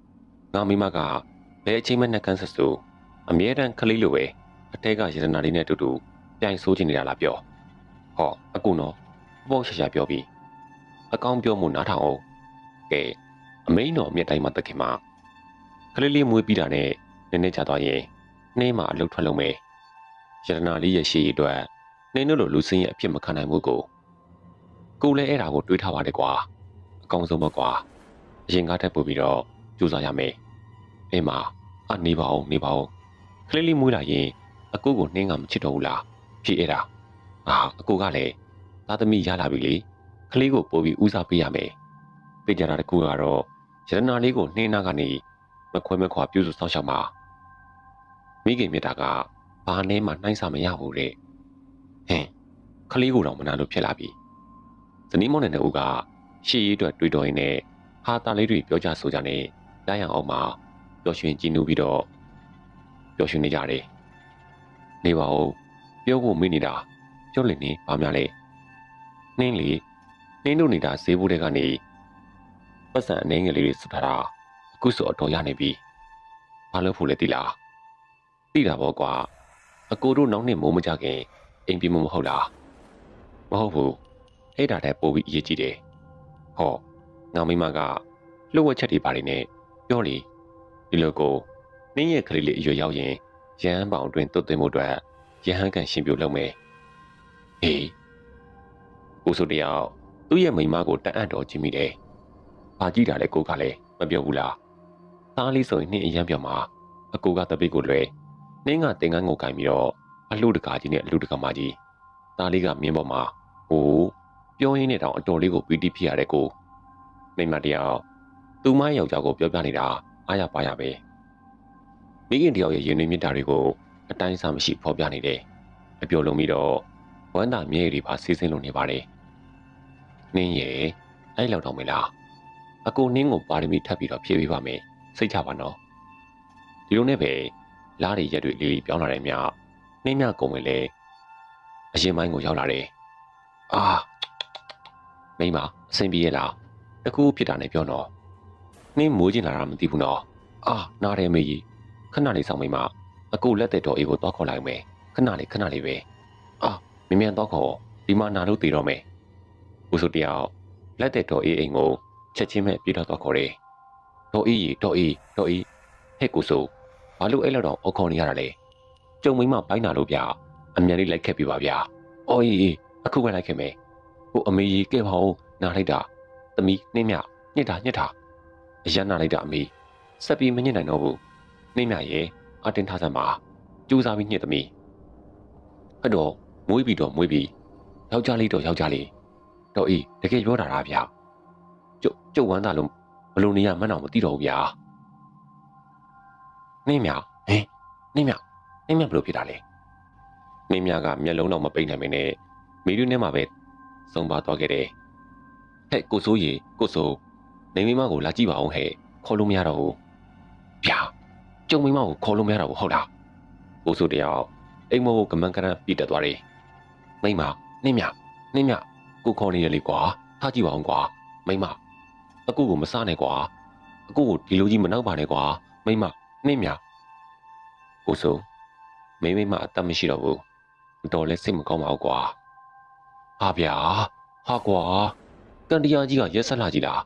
ငါမိမကဘယ်အချိန်မှနှက်ကန်းဆက်ဆိုအမြဲတမ်းခလေးလိုပဲအထက်ကရတနာလေးနဲ့တူတူပြိုင်ဆိုးချင်နေတာလားပြောဟောအခုနော်ပေါ့ရှာရှာပြောပြီးအကောင်းပြောမှုနားထောင်အောင်ကဲအမိန်တော်မြတ်တိုင်းမှာတက်ခင်မှာခလေးလေးမွေးပြီးတာနဲ့နည်းနည်းကြာသွားရင်နှင်းမှာအလုတ်ထွက်လုံးမယ်ရတနာလေးရဲ့ရှေ့ရအတွက်နှင်းတို့လိုလူစင်းရဲ့အဖြစ်မခံနိုင်မှုကိုလည်းအဲ့ဒါကိုတွေးထားပါတယ်ကွာအကောင်းဆုံးပဲကွာအရင်ကထပ်ပို့ပြီးတော့ကြိုးစားရမယ်အိမ်မှာနေပါအောင်ခလေးလေးမွေးလာရင်အကိုကိုနှင်းကမချစ်တော့ဘူးလားဖြေအဲ့ဒါအကိုကလည်းသားသမီးရလာပြီလေခလေးကိုပို့ပြီးဦးစားပေးရမယ်ပေးကြတာတကူကတော့ရတနာလေးကိုနှင်းနာကနေမခွဲမခွာပြုစုစောင့်ရှောက်မှာမိခင်မြတ်တာကဘာနဲ့မှနှိုင်းစာမရဘူးတဲ့ဟင်ခလေးကိုတော့မနာလို့ဖြစ်လာပြီဇနီးမောင်နဲ့ဦးကရှေ့ရည်အတွက်တွေးတော်ရင်းနဲ့ဟာတာလေးတွေပြောကြဆိုကြနဲ့ရရအောင်မှာပျော်ရွှင်ကြည်နူးပြီးတော့ပျော်ရွှင်နေကြတယ်နေပါဦးပြောဖို့မေ့နေတာပြောလင်နေဘာများလဲနှင်းတို့နေတာဈေးဘိုးတွေကနေပတ်စံအနေငယ်လေးတွေစုထားတာအခုဆိုအတော်ရနေပြီဘာလို့ဖို့လဲတိလားတိတာပေါ့ကွာအကိုတို့နောက်နှစ်မိုးမကြခင်အိမ်ပြေမဟုတ်လားမဟုတ်ဘူးအဲ့ဒါတည်းပို့ပြီးအရေးကြီးတယ်ဟောငါမိမကလှုပ်ဝက်ချက်တွေပါနေနဲ့ပြောလေဒီလိုကိုနှင်းရဲ့ကလေးလေးအရွယ်ရောက်ရင်ရဟန်းပေါင်အတွင်းတွတ်သွင်းမှုအတွက်ရဟန်းကန်ရှင်ပြုလုပ်မယ်ဟေးကိုဆိုတယောက်သူ့ရဲ့မိမကိုတန်အံ့တော်ကြည့်မိတယ်ဘာကြည့်တာလဲကိုကလည်းမပြောဘူးလားသားလေးဆိုရင်နှင်းအရန်ပြောမှာအကိုကတပိတ်ကိုလွယ်နှင်းကတင်ကန်းကိုကင်ပြီးတော့အလှတကာကြီးနဲ့အလှတကာမကြီးသားလေးကမြင်းပေါ်မှာဟိုးပြောရင်းနဲ့တောင်အတော်လေးကိုပီတိဖြစ်ရတဲ့ကိုမိမတယောက်သူမယောက်ျားကိုပြောပြနေတာအားရပါရပဲမိခင်တယောက်ရဲ့ရင်တွင်မြစ်တာတွေကိုအတိုင်းအဆမရှိဖော်ပြနေတယ်အပြောလုံးပြီးတော့ဝမ်းသာမြဲတွေပါဆေးဆင်းလို့နေပါတယ်နှင်းရဲ့အဲ့လောက်တော့မလားအကိုနှင်းကိုပါရမီထပ်ပြီးတော့ဖြည့်ပေးပါမယ်စိတ်ချပါနော်ဒီလိုနဲ့ပဲလားတွေရက်တွေလေးပြောင်းလာတယ်မြနှင်းမြကုံဝင်လေအရင်ပိုင်းကိုရောက်လာတယ်မိမအဆင်ပြေရလားတကူဖြစ်တာနဲ့ပြောတော့နှင်းမိုးကျင်လာတာမသိဘူးနော်နားတယ်မေကြီးခဏလေးဆောင်မိမအကိုလက်တဲ့တော်အေးကိုတော့ခေါ်လိုက်မယ်ခဏလေးပဲမြင်တော့ခေါ်ဒီမှာနာလို့တည်တော့မယ်ဦးစုတယောက်လက်တဲ့တော်အေးအိမ်ကိုချက်ချင်းမဲ့ပြေးတော့ခေါ်တယ်တော်အေးဟဲ့ကိုစုဘာလို့အဲ့လောက်တော့အော်ခေါ်နေရတာလဲကျုံမိမပိုင်းနာလို့ဗျအမြန်လေးလိုက်ခဲ့ပြပါဗျအော်အခုပဲလိုက်ခဲ့မယ်ဟိုအမေကြီးကဲပါဦးနားလိုက်တာသမီးနှင်းမြညစ်တာအရန်နာလိုက်တာအမေဆက်ပြီးမညစ်နိုင်တော့ဘူးနှင်းမြရဲ့အတင်းထားစမ်းပါကြိုးစားပြီးညစ်သမီးအဲ့တော့မွေးပြီးယောက်ျားလေးတော့တကယ်ပြောတာလားဗျကျုပ်ဝမ်းသာလို့ဘလို့နေရမှန်းတော့မသိတော့ဘူးဗျာနှင်းမြဘလို့ဖြစ်တာလဲနှင်းမြကမျက်လုံးတော့မပိတ်နိုင်မင်းနဲ့မိလူနဲ့မှပဲဆုံးပါသွားခဲ့တယ်ဟဲ့ကိုစိုးနေမိမကိုလာကြည့်ပါအောင်ဟဲ့ခေါ်လို့မရတော့ဘူးဗျာကျုံမိမကိုခေါ်လို့မရတော့ဘူးဟုတ်လားကိုစိုးတယောက်အိမ်မောကိုကမန်းကရန်ပြတက်သွားတယ်မိမနှင်းမြကိုခေါ်နေရလေကွာထားကြည့်ပါအောင်ကွာမိမအကူကိုမစားနဲ့ကွာအကူကိုဒီလိုကြီးမနောက်ပါနဲ့ကွာမိမနှင်းမြကိုစိုးမိမအသက်မရှိတော့ဘူးမတော်လဲစိတ်မကောင်းပါဘူးကွာဗျာကွာကန်တရားကြီးကရက်ဆက်လာကြည့်လား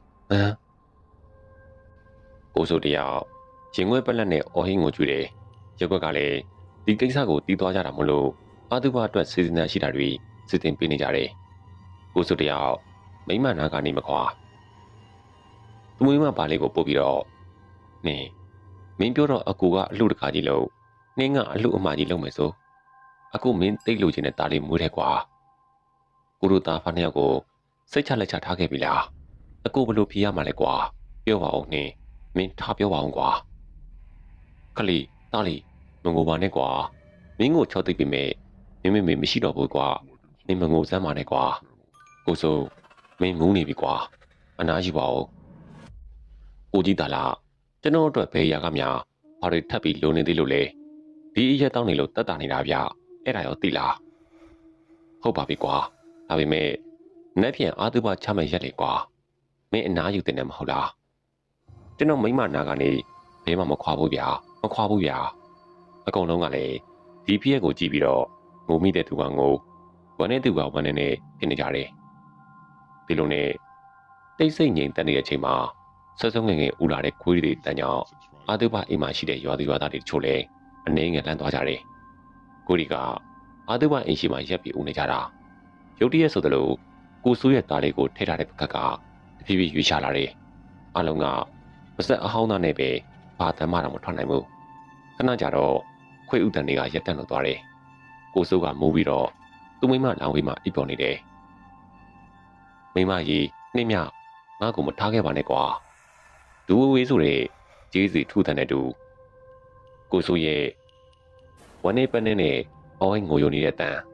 ကိုစိုးတယောက်ရင်ခွဲပလက်နဲ့အော်ဟင်းကိုကျွေးတယ်ရက်ွက်ကလည်းဒီကိစ္စကိုတီးသွားကြတာမလို့အာသူဘအတွက်စီစဉ်ရှိတာတွေစစ်တင်ပေးနေကြတယ်ကိုစိုးတယောက်မိမနာကနေမခွာသူမိမပါလေးကိုပို့ပြီးတော့နင်းမင်းပြောတော့အကူကအလှတကာကြီးလို့နှင်းကအလှအမကြီးလုပ်မယ်ဆိုအခုမင်းတိတ်လို့ခြင်းနဲ့တာလေးမွေးတယ်ကွာကိုတို့သားဖားနှစ်ယောက်ကိုစိတ်ချလက်ချထားခဲ့ပြီလားအကူဘလို့ဖြေရမှာလဲကွာပြောပါအောင်နှင်းမင်းထားပြောပါအောင်ကွာခလီသားလေးမငိုပါနဲ့ကွာမင်းကိုချောသိပ်ပြီမဲ့မင်းမရှိတော့ဘူးကွာမင်းမငိုစမ်းပါနဲ့ကွာကိုစိုးမင်းငုံနေပြီကွာအနားယူပါဦးကိုကြီးတာလားကျွန်တော်အတွက်ဘယ်ရာကများဘာတွေထပ်ပြီးလုံနေသေးလို့လဲဒီအရက်တောင်းနေလို့တက်တာနေတာဗျအဲ့ဒါရောသိလားဟုတ်ပါပြီကွာဒါပေမဲ့နက်ဖြန်အာသူဘချမဲ့ရက်လေကွာမင်းအနားယူတဲ့နဲ့မဟုတ်လားကျွန်တော်မိမနာကနေဘဲမှမခွာဘူးဗျာမခွာဘူးဗျာအကုန်လုံးကလည်းဒီဖြစ်ရက်ကိုကြည့်ပြီးတော့ငိုမိတဲ့သူကငိုဝမ်းနဲ့သူကဝမ်းနဲ့ဖြစ်နေကြတယ်ဒီလိုနဲ့တိတ်ဆိတ်ငြိမ်သက်နေတဲ့အချိန်မှာဆွဆုံငယ်ငယ်ဦးလာတဲ့ခွေးတွေတန်ကြောင့်အာတုဘအိမ်မှာရှိတဲ့ရွာသူရွာသားတွေတချို့လည်းအနေငယ်လန့်သွားကြတယ်ကိုရီကအာတုဘအိမ်ရှိမှရက်ပြီးဦးနေကြတာရုတ်တရက်ဆိုသလိုကိုစိုးရဲ့သားလေးကိုထဲထားတဲ့ပကတ်ကတဖြည်းဖြည်းရွေးချလာတယ်အလုံးကမစက်အဟောင်းသားနဲ့ပဲဘာတမ်းမှတော့မထွက်နိုင်ဘူးခဏကြာတော့ခွေးဥတန်တွေကရက်တက်လို့သွားတယ်ကိုစိုးကမိုးပြီးတော့သူ့မိမလောင်ဝေးမှအိပ်ပေါ်နေတယ်မိမကြီးနှင်းမြငါ့ကိုမထားခဲ့ပါနဲ့ကွာဒူဝေးဆိုတဲ့ကျေးစီထူထန်တဲ့တူကိုစိုးရဲ့ဝမ်းနေပန်းနဲ့အောင်းငိုယိုနေတဲ့အတန်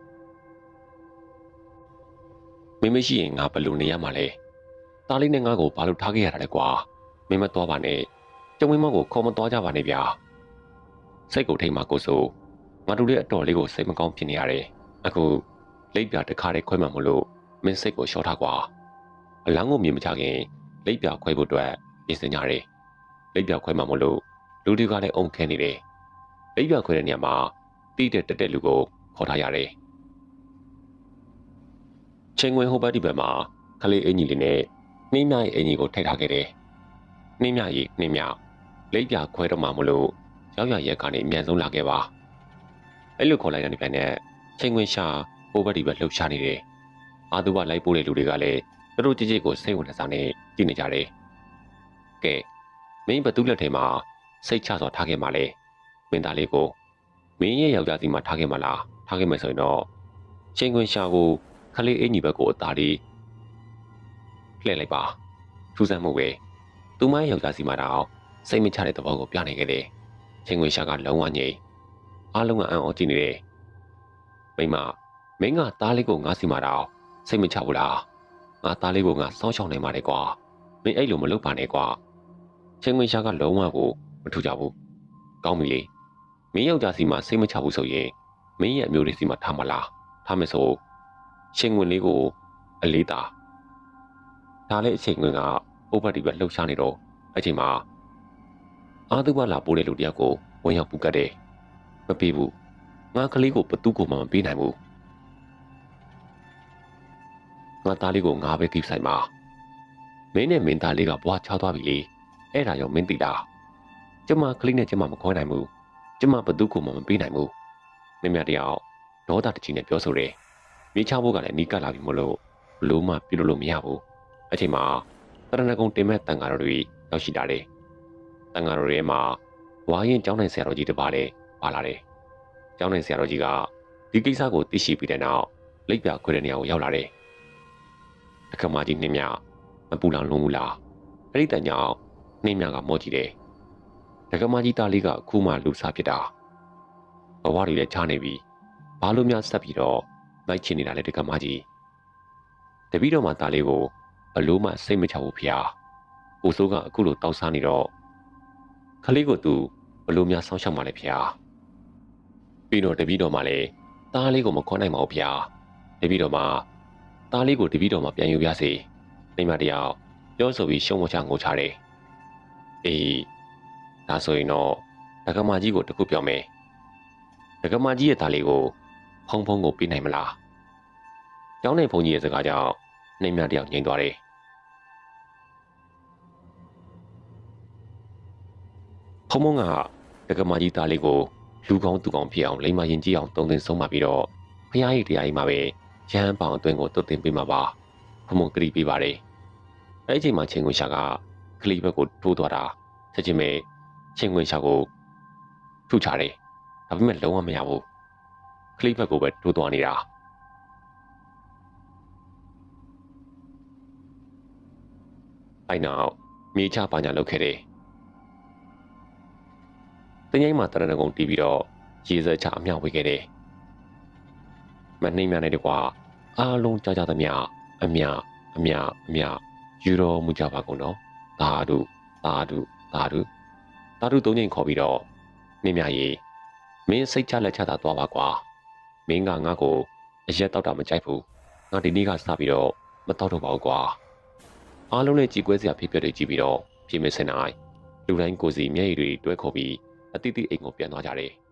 မင်းမရှိရင်ငါဘယ်လိုနေရမှာလဲတားလေးနဲ့ငါ့ကိုဘာလို့ထားခဲ့ရတာလဲကွာမင်းမသွားပါနဲ့ကျုံမင်းမကိုခေါ်မသွားကြပါနဲ့ဗျာစိတ်ကိုထိတ်မှကိုစိုးငါတို့ရဲ့အတော်လေးကိုစိတ်မကောင်းဖြစ်နေရတယ်အခုလိပ်ပြတစ်ခါတည်းခွဲမှမလို့မင်းစိတ်ကိုလျှော့ထားကွာအလောင်းကိုမြင်မချခင်လိပ်ပြခွဲဖို့အတွက်ပြင်ဆင်ကြတယ်လိပ်ပြခွဲမှမလို့လူတွေကလည်းအုံခဲနေတယ်လိပ်ပြခွဲတဲ့နေရာမှာတိတဲ့တက်တဲ့လူကိုခေါ်ထားရတယ်ချင်းဝင်ဟိုဘက်ဒီဘက်မှာခလေးအင်ကြီးလေးနဲ့နှင်းမြရဲ့အင်ကြီးကိုထိတ်ထားခဲ့တယ်နှင်းမြကြီးနှင်းမြလိပ်ပြခွဲတော့မှမလို့ရောက်ရရက်ကနေအမြန်ဆုံးလာခဲ့ပါအဲ့လိုခေါ်လိုက်တဲ့ပြန်နဲ့ချင်းဝင်ရှာဟိုဘက်ဒီဘက်လှုပ်ရှားနေတယ်အာသူဘလိုက်ပိုးတဲ့လူတွေကလည်းသူတို့ကြည်ကြည်ကိုစိတ်ဝင်စားနေကြည့်နေကြတယ်ကဲမင်းဘသူလက်ထဲမှာစိတ်ချစွာထားခဲ့မှလဲမင်းသားလေးကိုမင်းရဲ့ယောက်ျားစီမှာထားခဲ့မှလားထားခဲ့မယ်ဆိုရင်တော့ချင်းခွင်ရှာကိုခလေးအင်ကြီးဘက်ကိုအသားလေးလှည့်လိုက်ပါထူးဆန်းမှုပဲသူမရဲ့ယောက်ျားစီမှာတော့စိတ်မချတဲ့သဘောကိုပြနေခဲ့တယ်ချင်းခွင်ရှာကလုံးဝငြိမ်အားလုံးကအံ့ဩကြည့်နေတယ်မိမမင်းကသားလေးကိုငါစီမှာတော့စိတ်မချဘူးလားငါသားလေးကိုငါစောင်းချောင်းနေမှာလေကွာမင်းအဲ့လိုမလုပ်ပါနဲ့ကွာချင်းခွင်ရှာကလုံးဝကိုမထူကြဘူးကောင်းပြီလေမင်းယောက်ျားစီမှာစိတ်မချဘူးဆိုရင်မင်းရဲ့အမျိုးလေးစီမှာထားမလားထားမယ်ဆိုချင်းခွင်လေးကိုအလေးတာဒါလည်းအချိန်ခွင်ကဥပဒေပဲလှုပ်ရှားနေတော့အချိန်မှာအာသူဘလာပိုးတဲ့လူတယောက်ကိုဝင်ရောက်ပူကတ်တယ်မပေးဘူးငါကလေးကိုဘသူ့ကိုမှမပေးနိုင်ဘူးငါသားလေးကိုငါပဲကိဆိုင်ပါမင်းနဲ့မင်းသားလေးကဘွားချသွားပြီလေအဲ့ဒါရောမင်းသိလားကျမကလေးနဲ့ကျမမခေါ်နိုင်ဘူးကျမဘသူ့ကိုမှမပေးနိုင်ဘူးမင်းမတယောက်ဒေါသတကြီးနဲ့ပြောဆိုတယ်မြေချဖို့ကလည်းနီးကပ်လာပြီမလို့ဘလို့မှပြုလို့မရဘူးအချိန်မှာတရဏဂုံတင်မဲ့တန်ဃာတော်တွေရောက်ရှိလာတယ်တန်ဃာတော်တွေမှာဝါရင်ကျောင်းနိုင်ဆရာတော်ကြီးတစ်ပါးလည်းပါလာတယ်ကျောင်းနိုင်ဆရာတော်ကြီးကဒီကိစ္စကိုသိရှိပြီးတဲ့နောက်လိပ်ပြခွဲတဲ့နေရာကိုရောက်လာတယ်အခမကြီးနှင်းမြမပူလောင်လုံးဘူးလားအဲ့ဒီတန်ကြောင့်နှင်းမြကမော့ကြည့်တယ်ဒကမကြီးသားလေးကအခုမှလူစားဖြစ်တာဘဝတွေလည်းချနေပြီဘာလို့များဆက်ပြီးတော့လိုက်ချင်နေတာလဲဒကမကြီးတပည့်တော်မှသားလေးကိုဘလို့မှစိတ်မချဘူးဖေဟာကိုစိုးကအခုလိုတောက်စားနေတော့ခလေးကိုသူဘလို့များဆောင်းရှောက်မှလဲဖေဟာပြီးတော့တပည့်တော်မှလည်းသားလေးကိုမခေါ်နိုင်ပါဘူးဖေဟာတပည့်တော်မှသားလေးကိုတပည့်တော်မှပြန်ယူပြစေမိမတယောက်ပြောဆိုပြီးရှုံးဝချငိုချတယ်အေးဒါဆိုရင်တော့ဒကမကြီးကိုတခုပြောမယ်ဒကမကြီးရဲ့သားလေးကိုဖုံဖုံကိုပေးနိုင်မလားကျောင်းနေဘုန်းကြီးရဲ့စကားကြောင့်နှိမ်မြတယောက်ငြိမ်သွားတယ်ဖုံဖုံကဒကမကြီးသားလေးကိုလူကောင်းသူကောင်းဖြစ်အောင်လိမ္မာရင်ကြီးအောင်တုံးတင်ဆုံးမပြီးတော့ဖျားရည်တရားကြီးမှာပဲရဟန်းပေါင်အတွင်းကိုတုတ်တင်ပေးမှာပါဖုံဖုံကတိပေးပါတယ်အဲ့ဒီအချိန်မှာချင်းခွင်ရှာကကလေးဘက်ကိုထိုးသွားတာချက်ချင်းပဲချင်းခွင်ရှာကိုထုချတယ်ဒါပေမဲ့လုံးဝမရဘူးကလေးဘက်ကိုပဲထိုးသွားနေတာအဲ့နောက်မြေချပါညာလုပ်ခဲ့တယ်တငိမ့်မှာတရဏဂုံတီးပြီးတော့ရေစက်ချအမြောက်ဝေခဲ့တယ်မနှိမ့်မြနဲ့တကွာအားလုံးကြားကြသမျှအမြယူတော်မူကြပါကုန်တော့သာဓုသုံးချိန်ခေါ်ပြီးတော့နှိမ့်မြရေမင်းစိတ်ချလက်ချတာသွားပါကွာမင်းကငါ့ကိုအရက်တောက်တာမကြိုက်ဘူးငါဒီနေ့ကစပြီးတော့မတောက်တော့ပါဘူးကွာအားလုံးနဲ့ကြည်ကွဲစရာဖြစ်ပျက်တွေကြည့်ပြီးတော့ပြင်မစင်နိုင်လူတိုင်းကိုယ်စီမျက်ရည်တွေတွဲခေါ်ပြီးအတိတ်အိမ်ကိုပြန်သွားကြတယ်